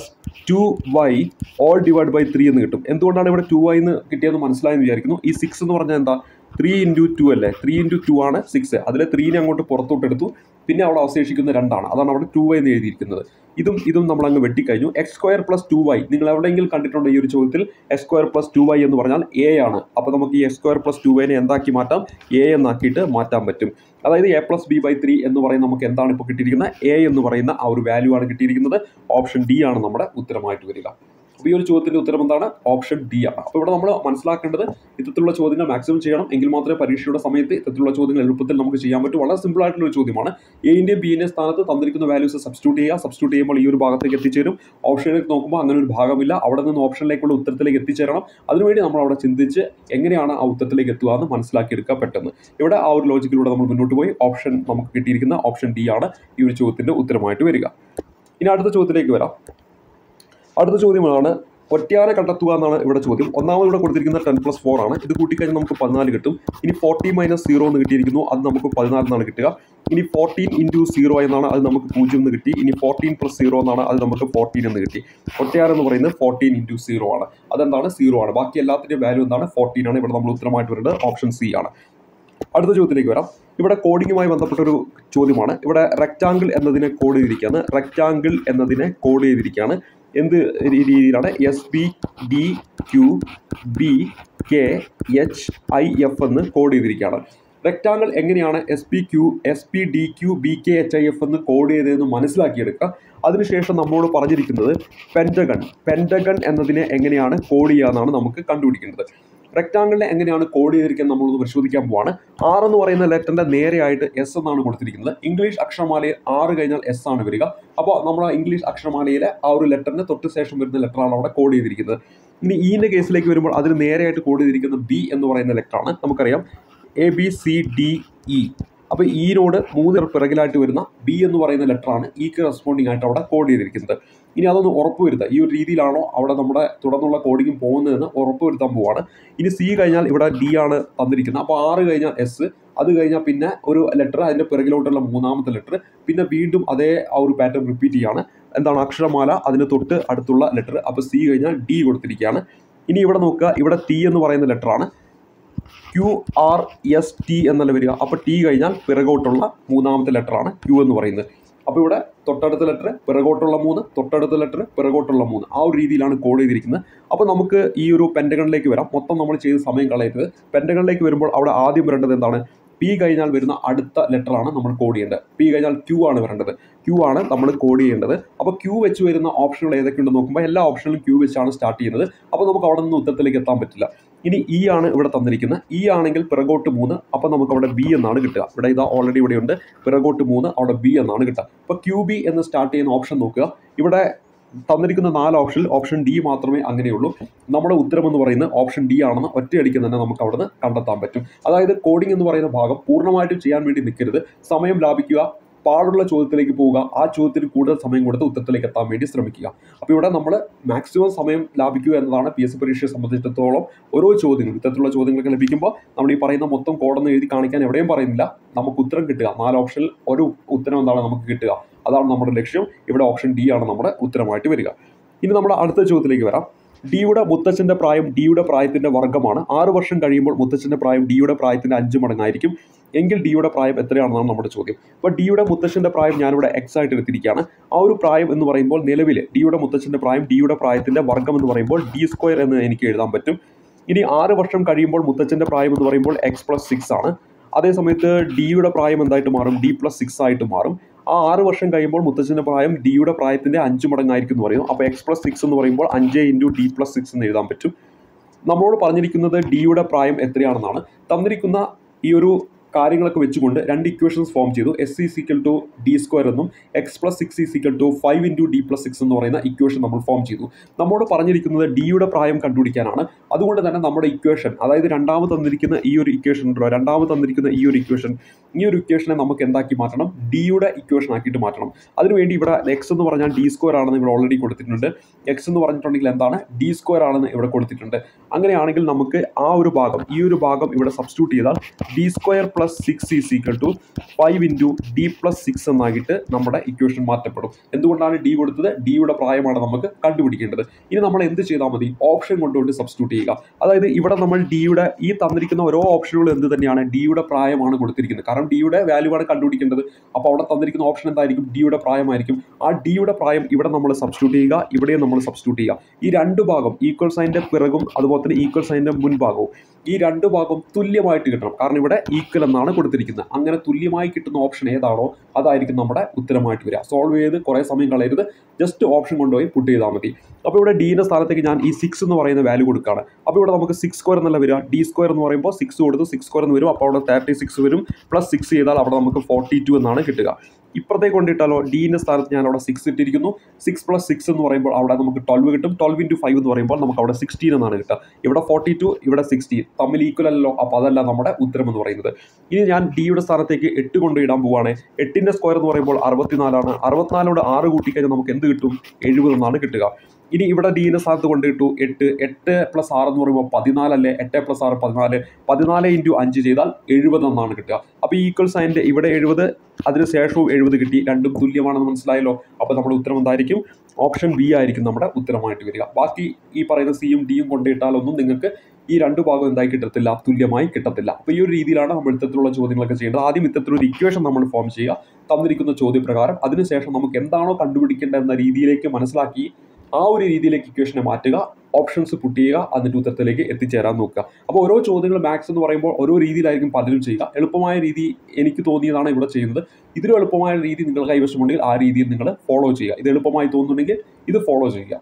2y all divide by 3 എന്ന് കിട്ടും. എന്തുകൊണ്ടാണ് ഇവിടെ 2y എന്ന് കിട്ടിയെന്ന് മനസ്സിലായെന്ന് വിചാരിക്കുന്നു. ഈ 6 എന്ന് പറഞ്ഞാൽ എന്താ? 3 × 2 അല്ലേ? 3 × 2 ആണ് 6. അതിലെ 3നെ അങ്ങോട്ട് പുറത്തോട്ടെടുത്തു. പിന്നെ അവിടെ അവശേഷിക്കുന്ന 2 ആണ്. അതാണ് അവിടെ 2y എന്ന് എഴുതിയിരിക്കുന്നത്. ഇതും നമ്മൾ അങ്ങ് വെട്ടിക്കഴിഞ്ഞു. എക്സ് സ്ക്വയർ പ്ലസ് 2y നിങ്ങൾ എവിടെയെങ്കിലും കണ്ടിട്ടുണ്ടോ? ഈ ഒരു ചോദ്യത്തിൽ എക്സ് സ്ക്വയർ പ്ലസ് 2y എന്ന് പറഞ്ഞാൽ a ആണ്. അപ്പോൾ നമുക്ക് ഈ എക്സ് സ്ക്വയർ പ്ലസ് 2yനെ എന്താക്കി മാറ്റാം? a എന്നാക്കിയിട്ട് മാറ്റാൻ പറ്റും. അതായത് a പ്ലസ് ബി ബൈ 3 എന്ന് പറയുന്ന നമുക്ക് എന്താണ് ഇപ്പോൾ കിട്ടിയിരിക്കുന്നത്? a എന്ന് പറയുന്ന ആ ഒരു വാല്യൂ ആണ് കിട്ടിയിരിക്കുന്നത്. ഓപ്ഷൻ ഡി ആണ് നമ്മുടെ ഉത്തരമായിട്ട് വരിക. അപ്പോൾ ഈ ഒരു ചോദ്യത്തിൻ്റെ ഉത്തരം എന്താണ്? ഓപ്ഷൻ ഡി ആണ്. അപ്പോൾ ഇവിടെ നമ്മൾ മനസ്സിലാക്കേണ്ടത് ഇത്തരത്തിലുള്ള ചോദ്യങ്ങൾ മാക്സിമം ചെയ്യണം. എങ്കിൽ മാത്രമേ പരീക്ഷയുടെ സമയത്ത് ഇത്തരത്തിലുള്ള ചോദ്യങ്ങൾ എളുപ്പത്തിൽ നമുക്ക് ചെയ്യാൻ പറ്റും. വളരെ സിമ്പിൾ ആയിട്ടുള്ള ഒരു ചോദ്യമാണ്. എൻ്റെയും ബിൻ്റെ സ്ഥാനത്ത് തന്നിരിക്കുന്ന വാല്യൂസ് സബ്സ്റ്റിറ്റ്യൂട്ട് ചെയ്യുക. സബ്സ്റ്റിറ്റ്യൂട്ട് ചെയ്യുമ്പോൾ ഈ ഒരു ഭാഗത്തേക്ക് എത്തിച്ചേരും. ഓപ്ഷനിലേക്ക് നോക്കുമ്പോൾ അങ്ങനെ ഒരു ഭാഗമില്ല. അവിടെ നിന്ന് ഓപ്ഷനിലേക്കുള്ള ഉത്തരത്തിലേക്ക് എത്തിച്ചേരണം. അതിനുവേണ്ടി നമ്മൾ അവിടെ ചിന്തിച്ച് എങ്ങനെയാണ് ആ ഉത്തരത്തിലേക്ക് എത്തുക എന്ന് മനസ്സിലാക്കിയെടുക്കുക പെട്ടെന്ന്. ഇവിടെ ആ ഒരു ലോജിക്കിലൂടെ നമ്മൾ മുന്നോട്ട് പോയി ഓപ്ഷൻ നമുക്ക് കിട്ടിയിരിക്കുന്ന ഓപ്ഷൻ ഡി ആണ് ഈ ഒരു ചോദ്യത്തിൻ്റെ ഉത്തരമായിട്ട് വരിക. ഇനി അടുത്ത ചോദ്യത്തിലേക്ക് വരാം. അടുത്ത ചോദ്യമാണ് ഒറ്റയാനെ കണ്ടെത്തുക എന്നാണ് ഇവിടെ ചോദ്യം. ഒന്നാമത് ഇവിടെ കൊടുത്തിരിക്കുന്നത് 10+4 ആണ്. ഇത് കൂട്ടിക്കഴിഞ്ഞാൽ നമുക്ക് 14 കിട്ടും. ഇനി 40 - 0 എന്ന് കിട്ടിയിരിക്കുന്നു, അത് നമുക്ക് 14 എന്നാണ് കിട്ടുക. ഇനി 14 × 0 എന്നാണ്, അത് നമുക്ക് 0 എന്ന് കിട്ടി. ഇനി 14 + 0 എന്നാണ്, അത് നമുക്ക് 14 എന്ന് കിട്ടി. ഒറ്റയാൻ എന്ന് പറയുന്നത് 14 × 0 ആണ്. അതെന്താണ്? 0 ആണ്. ബാക്കി എല്ലാത്തിൻ്റെയും വാല്യൂ എന്താണ്? 14 ആണ്. ഇവിടെ നമ്മൾ ഉത്തരമായിട്ട് വരുന്നത് ഓപ്ഷൻ സി ആണ്. അടുത്ത ചോദ്യത്തിലേക്ക് വരാം. ഇവിടെ കോഡിങ്ങുമായി ബന്ധപ്പെട്ടൊരു ചോദ്യമാണ്. ഇവിടെ റെക്റ്റാങ്കിൾ എന്നതിനെ കോഡ് ചെയ്തിരിക്കുകയാണ്. റെക്റ്റാങ്കിൾ എന്നതിനെ കോഡ് ചെയ്തിരിക്കുകയാണ്. എന്ത് രീതിയിലാണ്? SPDQBKHIF എന്ന് കോഡ് ചെയ്തിരിക്കുകയാണ്. റെക്റ്റാങ്കിൾ എങ്ങനെയാണ് SPDQBKHIF എന്ന് കോഡ് ചെയ്തതെന്ന് മനസ്സിലാക്കിയെടുക്കുക. അതിനുശേഷം നമ്മളോട് പറഞ്ഞിരിക്കുന്നത് പെൻറ്റഗൺ എന്നതിനെ എങ്ങനെയാണ് കോഡ് ചെയ്യുക എന്നാണ് നമുക്ക് കണ്ടുപിടിക്കേണ്ടത്. റെക്റ്റാങ്കിളിനെ എങ്ങനെയാണ് കോഡ് ചെയ്തിരിക്കുന്നത് നമ്മളൊന്ന് പരിശോധിക്കാൻ പോവാണ്. 6 എന്ന് പറയുന്ന ലെറ്ററിൻ്റെ നേരെയായിട്ട് S എന്നാണ് കൊടുത്തിരിക്കുന്നത്. ഇംഗ്ലീഷ് അക്ഷരമാലയിൽ 6 കഴിഞ്ഞാൽ S ആണ് വരിക. അപ്പോൾ നമ്മൾ ഇംഗ്ലീഷ് അക്ഷരമാലയിലെ ആ ഒരു ലെറ്ററിന് തൊട്ട് ശേഷം വരുന്ന ലെറ്ററാണ് അവിടെ കോഡ് ചെയ്തിരിക്കുന്നത്. ഇനി ഈൻ്റെ കേസിലേക്ക് വരുമ്പോൾ അതിന് നേരെയായിട്ട് കോഡ് ചെയ്തിരിക്കുന്നത് B എന്ന് പറയുന്ന ലെറ്ററാണ്. നമുക്കറിയാം ABCDE. അപ്പോൾ ഈനോട് 3 പിറകിലായിട്ട് വരുന്ന B എന്ന് പറയുന്ന ലെറ്ററാണ് ഈക്ക് റെസ്പോണ്ടിങ് ആയിട്ട് അവിടെ കോഡ് ചെയ്തിരിക്കുന്നത്. ഇനി അതൊന്ന് ഉറപ്പുവരുത്തുക, ഈ ഒരു രീതിയിലാണോ അവിടെ നമ്മുടെ തുടർന്നുള്ള കോഡിങ്ങും പോകുന്നതെന്ന് ഉറപ്പുവരുത്താൻ പോവാണ്. ഇനി C കഴിഞ്ഞാൽ ഇവിടെ D ആണ് തന്നിരിക്കുന്നത്. അപ്പോൾ 6 കഴിഞ്ഞാൽ S, അത് കഴിഞ്ഞാൽ പിന്നെ ഒരു ലെറ്റർ, അതിൻ്റെ പിറകിലോട്ടുള്ള 3ാമത്തെ ലെറ്റർ, പിന്നെ വീണ്ടും അതേ ആ ഒരു പാറ്റേൺ റിപ്പീറ്റ് ചെയ്യാണ്. എന്താണ്? അക്ഷരമാല, അതിന് തൊട്ട് അടുത്തുള്ള ലെറ്റർ. അപ്പോൾ C കഴിഞ്ഞാൽ D കൊടുത്തിരിക്കുകയാണ്. ഇനി ഇവിടെ നോക്കുക, ഇവിടെ T എന്ന് പറയുന്ന ലെറ്ററാണ്. QRST എന്നല്ല വരിക. അപ്പോൾ T കഴിഞ്ഞാൽ പിറകോട്ടുള്ള 3ാമത്തെ ലെറ്ററാണ് Q എന്ന് പറയുന്നത്. അപ്പോൾ ഇവിടെ തൊട്ടടുത്ത ലെറ്റർ, പിറകോട്ടുള്ള 3, തൊട്ടടുത്ത ലെറ്റർ, പിറകോട്ടുള്ള 3, ആ ഒരു രീതിയിലാണ് കോഡ് ചെയ്തിരിക്കുന്നത്. അപ്പോൾ നമുക്ക് ഈ ഒരു പെൻറ്റഗണിലേക്ക് വരാം. മൊത്തം നമ്മൾ ചെയ്ത് സമയം കളയരുത്. പെൻറ്റഗണിലേക്ക് വരുമ്പോൾ അവിടെ ആദ്യം വരേണ്ടത് എന്താണ്? P കഴിഞ്ഞാൽ വരുന്ന അടുത്ത ലെറ്ററാണ് നമ്മൾ കോഡ് ചെയ്യേണ്ടത്. P കഴിഞ്ഞാൽ Q ആണ് വരേണ്ടത്. Q ആണ് നമ്മൾ കോഡ് ചെയ്യേണ്ടത്. അപ്പോൾ Q വെച്ച് വരുന്ന ഓപ്ഷനുകൾ ഏതൊക്കെയുണ്ടെന്ന് നോക്കുമ്പോൾ എല്ലാ ഓപ്ഷനിലും Q വെച്ചാണ് സ്റ്റാർട്ട് ചെയ്യുന്നത്. അപ്പോൾ നമുക്ക് അവിടെ നിന്ന് ഉത്തരത്തിലേക്ക് എത്താൻ പറ്റില്ല. ഇനി E ആണ് ഇവിടെ തന്നിരിക്കുന്നത്. E ആണെങ്കിൽ പിറകോട്ട് 3, അപ്പോൾ നമുക്ക് അവിടെ B എന്നാണ് കിട്ടുക. ഇവിടെ ഇതാ ഓൾറെഡി ഇവിടെയുണ്ട്. പിറകോട്ട് 3, അവിടെ B എന്നാണ് കിട്ടുക. അപ്പോൾ QB എന്ന് സ്റ്റാർട്ട് ചെയ്യുന്ന ഓപ്ഷൻ നോക്കുക. ഇവിടെ തന്നിരിക്കുന്ന 4 ഓപ്ഷനിൽ ഓപ്ഷൻ D മാത്രമേ അങ്ങനെയുള്ളൂ. നമ്മുടെ ഉത്തരം എന്ന് പറയുന്നത് ഓപ്ഷൻ D ആണെന്ന് ഒറ്റയടിക്ക് തന്നെ നമുക്ക് അവിടെ നിന്ന് കണ്ടെത്താൻ പറ്റും. അതായത് കോഡിംഗ് എന്ന് പറയുന്ന ഭാഗം പൂർണ്ണമായിട്ടും ചെയ്യാൻ വേണ്ടി നിൽക്കരുത്. സമയം ലാഭിക്കുക, പാടുള്ള ചോദ്യത്തിലേക്ക് പോവുക, ആ ചോദ്യത്തിന് കൂടുതൽ സമയം കൊടുത്ത് ഉത്തരത്തിലേക്ക് എത്താൻ വേണ്ടി ശ്രമിക്കുക. അപ്പോൾ ഇവിടെ നമ്മൾ മാക്സിമം സമയം ലാഭിക്കുക എന്നതാണ് PSC പരീക്ഷയെ സംബന്ധിച്ചിടത്തോളം. ഓരോ ചോദ്യങ്ങൾ, ഇത്തരത്തിലുള്ള ചോദ്യങ്ങളൊക്കെ ലഭിക്കുമ്പോൾ നമ്മൾ ഈ പറയുന്ന മൊത്തം കോഡൊന്നും എഴുതി കാണിക്കാൻ എവിടെയും പറയുന്നില്ല. നമുക്ക് ഉത്തരം കിട്ടുക, 4 ഓപ്ഷനിൽ ഒരു ഉത്തരം എന്താണ് നമുക്ക് കിട്ടുക, അതാണ് നമ്മുടെ ലക്ഷ്യം. ഇവിടെ ഓപ്ഷൻ D ആണ് നമ്മുടെ ഉത്തരമായിട്ട് വരിക. ഇനി നമ്മൾ അടുത്ത ചോദ്യത്തിലേക്ക് വരാം. ഡിയുടെ മുത്തച്ഛൻ്റെ പ്രായം ഡിയുടെ പ്രായത്തിൻ്റെ വർഗ്ഗമാണ്. 6 വർഷം കഴിയുമ്പോൾ മുത്തച്ഛൻ്റെ പ്രായം ഡിയുടെ പ്രായത്തിൻ്റെ 5 മടങ്ങായിരിക്കും. എങ്കിൽ ഡിയുടെ പ്രായം എത്രയാണെന്നാണ് നമ്മുടെ ചോദ്യം. അപ്പോൾ ഡിയുടെ മുത്തച്ഛൻ്റെ പ്രായം ഞാനിവിടെ X ആയിട്ട് എടുത്തിരിക്കുകയാണ്. ആ ഒരു പ്രായം എന്ന് പറയുമ്പോൾ നിലവിൽ ഡിയുടെ മുത്തച്ഛൻ്റെ പ്രായം ഡിയുടെ പ്രായത്തിൻ്റെ വർഗ്ഗം എന്ന് പറയുമ്പോൾ D² എന്ന് എനിക്ക് എഴുതാൻ പറ്റും. ഇനി 6 വർഷം കഴിയുമ്പോൾ മുത്തച്ഛൻ്റെ പ്രായം എന്ന് പറയുമ്പോൾ X + 6 ആണ്. അതേസമയത്ത് ഡിയുടെ പ്രായം എന്തായിട്ട് മാറും? D + 6 ആയിട്ട് മാറും. ആ 6 വർഷം കഴിയുമ്പോൾ മുത്തച്ഛൻ്റെ പ്രായം ഡിയുടെ പ്രായത്തിൻ്റെ 5 മടങ്ങായിരിക്കും എന്ന് പറയുന്നു. അപ്പോൾ X + 6 എന്ന് പറയുമ്പോൾ 5 × D + 6 എന്ന് എഴുതാൻ പറ്റും. നമ്മളോട് പറഞ്ഞിരിക്കുന്നത് ഡിയുടെ പ്രായം എത്രയാണെന്നാണ്. തന്നിരിക്കുന്ന ഈ ഒരു കാര്യങ്ങളൊക്കെ വെച്ചുകൊണ്ട് 2 ഇക്വേഷൻസ് ഫോം ചെയ്തു. S = D² എന്നും X + 6 = 5 × D + 6 എന്ന് പറയുന്ന ഇക്വേഷൻ നമ്മൾ ഫോം ചെയ്തു. നമ്മോട് പറഞ്ഞിരിക്കുന്നത് ഡിയുടെ പ്രായം കണ്ടുപിടിക്കാനാണ്. അതുകൊണ്ട് തന്നെ നമ്മുടെ ഇക്വേഷൻ, അതായത് രണ്ടാമത് തന്നിരിക്കുന്ന ഈ ഒരു ഇക്വേഷൻ ഉണ്ടല്ലോ, രണ്ടാമത് തന്നിരിക്കുന്ന ഈ ഒരു ഇക്വേഷനെ നമുക്ക് എന്താക്കി മാറ്റണം? ഡിയുടെ ഇക്വേഷൻ ആക്കിയിട്ട് മാറ്റണം. അതിനുവേണ്ടി ഇവിടെ X എന്ന് പറഞ്ഞാൽ D² ആണെന്ന് ഇവിടെ ഓൾറെഡി കൊടുത്തിട്ടുണ്ട്. X എന്ന് പറഞ്ഞിട്ടുണ്ടെങ്കിൽ എന്താണ്? D² ആണെന്ന് ഇവിടെ കൊടുത്തിട്ടുണ്ട്. അങ്ങനെയാണെങ്കിൽ നമുക്ക് ആ ഒരു ഭാഗം, ഈ ഒരു ഭാഗം ഇവിടെ സബ്സ്റ്റിറ്റ്യൂട്ട് ചെയ്താൽ D² + 6 = 5 × D + 6 എന്നാക്കിയിട്ട് നമ്മുടെ ഇക്വേഷൻ മാറ്റപ്പെടും. എന്തുകൊണ്ടാണ് D കൊടുത്തത്? ഡിയുടെ പ്രായമാണ് നമുക്ക് കണ്ടുപിടിക്കേണ്ടത്. ഇനി നമ്മൾ എന്ത് ചെയ്താൽ മതി? ഓപ്ഷൻ കൊണ്ടുകൊണ്ട് സബ്സ്റ്റിറ്റ്യൂട്ട് ചെയ്യുക. അതായത് ഇവിടെ നമ്മൾ ഡിയുടെ ഈ തന്നിരിക്കുന്ന ഓരോ ഓപ്ഷനുകളും എന്ത് തന്നെയാണ്? ഡിയുടെ പ്രായമാണ് കൊടുത്തിരിക്കുന്നത്. കാരണം ഡിയുടെ വാല്യൂ ആണ് കണ്ടുപിടിക്കേണ്ടത്. അപ്പോൾ അവിടെ തന്നിരിക്കുന്ന ഓപ്ഷൻ എന്തായിരിക്കും? ഡിയുടെ പ്രായമായിരിക്കും. ആ ഡിയുടെ പ്രായം ഇവിടെ നമ്മൾ സബ്സ്റ്റിറ്റ്യൂട്ട് ചെയ്യുക, ഇവിടെയും നമ്മൾ സബ്സ്റ്റിറ്റ്യൂട്ട് ചെയ്യുക. ഈ 2 ഭാഗം, ഈക്വൽ സൈൻ്റെ പിറകും അതുപോലെ തന്നെ ഈക്വൽ സൈൻ്റെ മുൻഭാഗവും, ഈ 2 ഭാഗം തുല്യമായിട്ട് കിട്ടണം. കാരണം ഇവിടെ ഈക്വൽ എന്നാണ് കൊടുത്തിരിക്കുന്നത്. അങ്ങനെ തുല്യമായി കിട്ടുന്ന ഓപ്ഷൻ ഏതാണോ അതായിരിക്കും നമ്മുടെ ഉത്തരമായിട്ട് വരിക. സോൾവ് ചെയ്ത് കുറേ സമയം കളയരുത്, ജസ്റ്റ് ഓപ്ഷൻ കൊണ്ടുപോയി പുട്ട് ചെയ്താൽ മതി. അപ്പോൾ ഇവിടെ ഡിയുടെ സ്ഥാനത്തേക്ക് ഞാൻ ഈ 6 എന്ന് പറയുന്ന വാല്യൂ കൊടുക്കുകയാണ്. അപ്പോൾ ഇവിടെ നമുക്ക് 6² എന്നല്ല വരിക, D² എന്ന് പറയുമ്പോൾ 6 കൊടുത്ത് 6² എന്ന് വരും. അപ്പോൾ അവിടെ 36 വരും. +6 ചെയ്താൽ അവിടെ നമുക്ക് 42 എന്നാണ് കിട്ടുക. ഇപ്പുറത്തേക്ക് കൊണ്ടിട്ടാലോ, ഡിൻ്റെ സ്ഥാനത്ത് ഞാൻ അവിടെ 6 ഇട്ടിരിക്കുന്നു. 6 + 6 എന്ന് പറയുമ്പോൾ അവിടെ നമുക്ക് 12 കിട്ടും. 12 × 5 എന്ന് പറയുമ്പോൾ നമുക്ക് അവിടെ 16 എന്നാണ് കിട്ടുക. ഇവിടെ 42, ഇവിടെ 16 തമ്മിൽ ഈക്വൽ അല്ലല്ലോ. അപ്പോൾ അതല്ല നമ്മുടെ ഉത്തരം എന്ന് പറയുന്നത്. ഇനി ഞാൻ ഡിയുടെ സ്ഥാനത്തേക്ക് 8 കൊണ്ട് ഇടാൻ പോവുകയാണ്. 8ൻ്റെ സ്ക്വയർ എന്ന് പറയുമ്പോൾ 64 ആണ്. 64 6 കൂട്ടിക്കഴിഞ്ഞാൽ നമുക്ക് എന്ത് കിട്ടും? 70 എന്നാണ് കിട്ടുക. ഇനി ഇവിടെ ഡീൻ്റെ സ്ഥാനത്ത് കൊണ്ടിട്ടു 8 പ്ലസ് 6 എന്ന് പറയുമ്പോൾ 14 അല്ലേ, 8 പ്ലസ് 6 14, 14 ഇൻറ്റു 5 ചെയ്താൽ 70 എന്നാണ് കിട്ടുക. അപ്പോൾ ഈ ഈക്വൽ സൈൻ്റെ ഇവിടെ 70, അതിനുശേഷവും 70 കിട്ടി, രണ്ടും തുല്യമാണെന്ന് മനസ്സിലായല്ലോ. അപ്പോൾ നമ്മുടെ ഉത്തരം എന്തായിരിക്കും? ഓപ്ഷൻ ബി ആയിരിക്കും നമ്മുടെ ഉത്തരമായിട്ട് വരിക. ബാക്കി ഈ പറയുന്ന സിയും ഡിയും കൊണ്ടിട്ടാലൊന്നും നിങ്ങൾക്ക് ഈ രണ്ട് ഭാഗം എന്തായി കിട്ടത്തില്ല, തുല്യമായി കിട്ടത്തില്ല. അപ്പോൾ ഈ ഒരു രീതിയിലാണ് നമ്മൾ ഇത്തരത്തിലുള്ള ചോദ്യങ്ങളൊക്കെ ചെയ്യേണ്ടത്. ആദ്യം ഇത്തരത്തിലൊരു ഇക്വേഷൻ നമ്മൾ ഫോം ചെയ്യുക തന്നിരിക്കുന്ന ചോദ്യപ്രകാരം. അതിനുശേഷം നമുക്ക് എന്താണോ കണ്ടുപിടിക്കേണ്ടത് എന്ന രീതിയിലേക്ക് മനസ്സിലാക്കി ആ ഒരു രീതിയിലേക്ക് ഇക്വേഷനെ മാറ്റുക, ഓപ്ഷൻസ് പുട്ട് ചെയ്യുക, അതിൻ്റെ ഉത്തരത്തിലേക്ക് എത്തിച്ചേരാൻ നോക്കുക. അപ്പോൾ ഓരോ ചോദ്യങ്ങൾ മാത്സ് എന്ന് പറയുമ്പോൾ ഓരോ രീതിയിലായിരിക്കും പലരും ചെയ്യുക. എളുപ്പമായ രീതി എനിക്ക് തോന്നിയതാണ് ഇവിടെ ചെയ്യുന്നത്. ഇതിലും എളുപ്പമായ രീതി നിങ്ങൾ കൈവശമുണ്ടെങ്കിൽ ആ രീതിയിൽ നിങ്ങൾ ഫോളോ ചെയ്യുക. ഇത് എളുപ്പമായി തോന്നുന്നുണ്ടെങ്കിൽ ഇത് ഫോളോ ചെയ്യുക.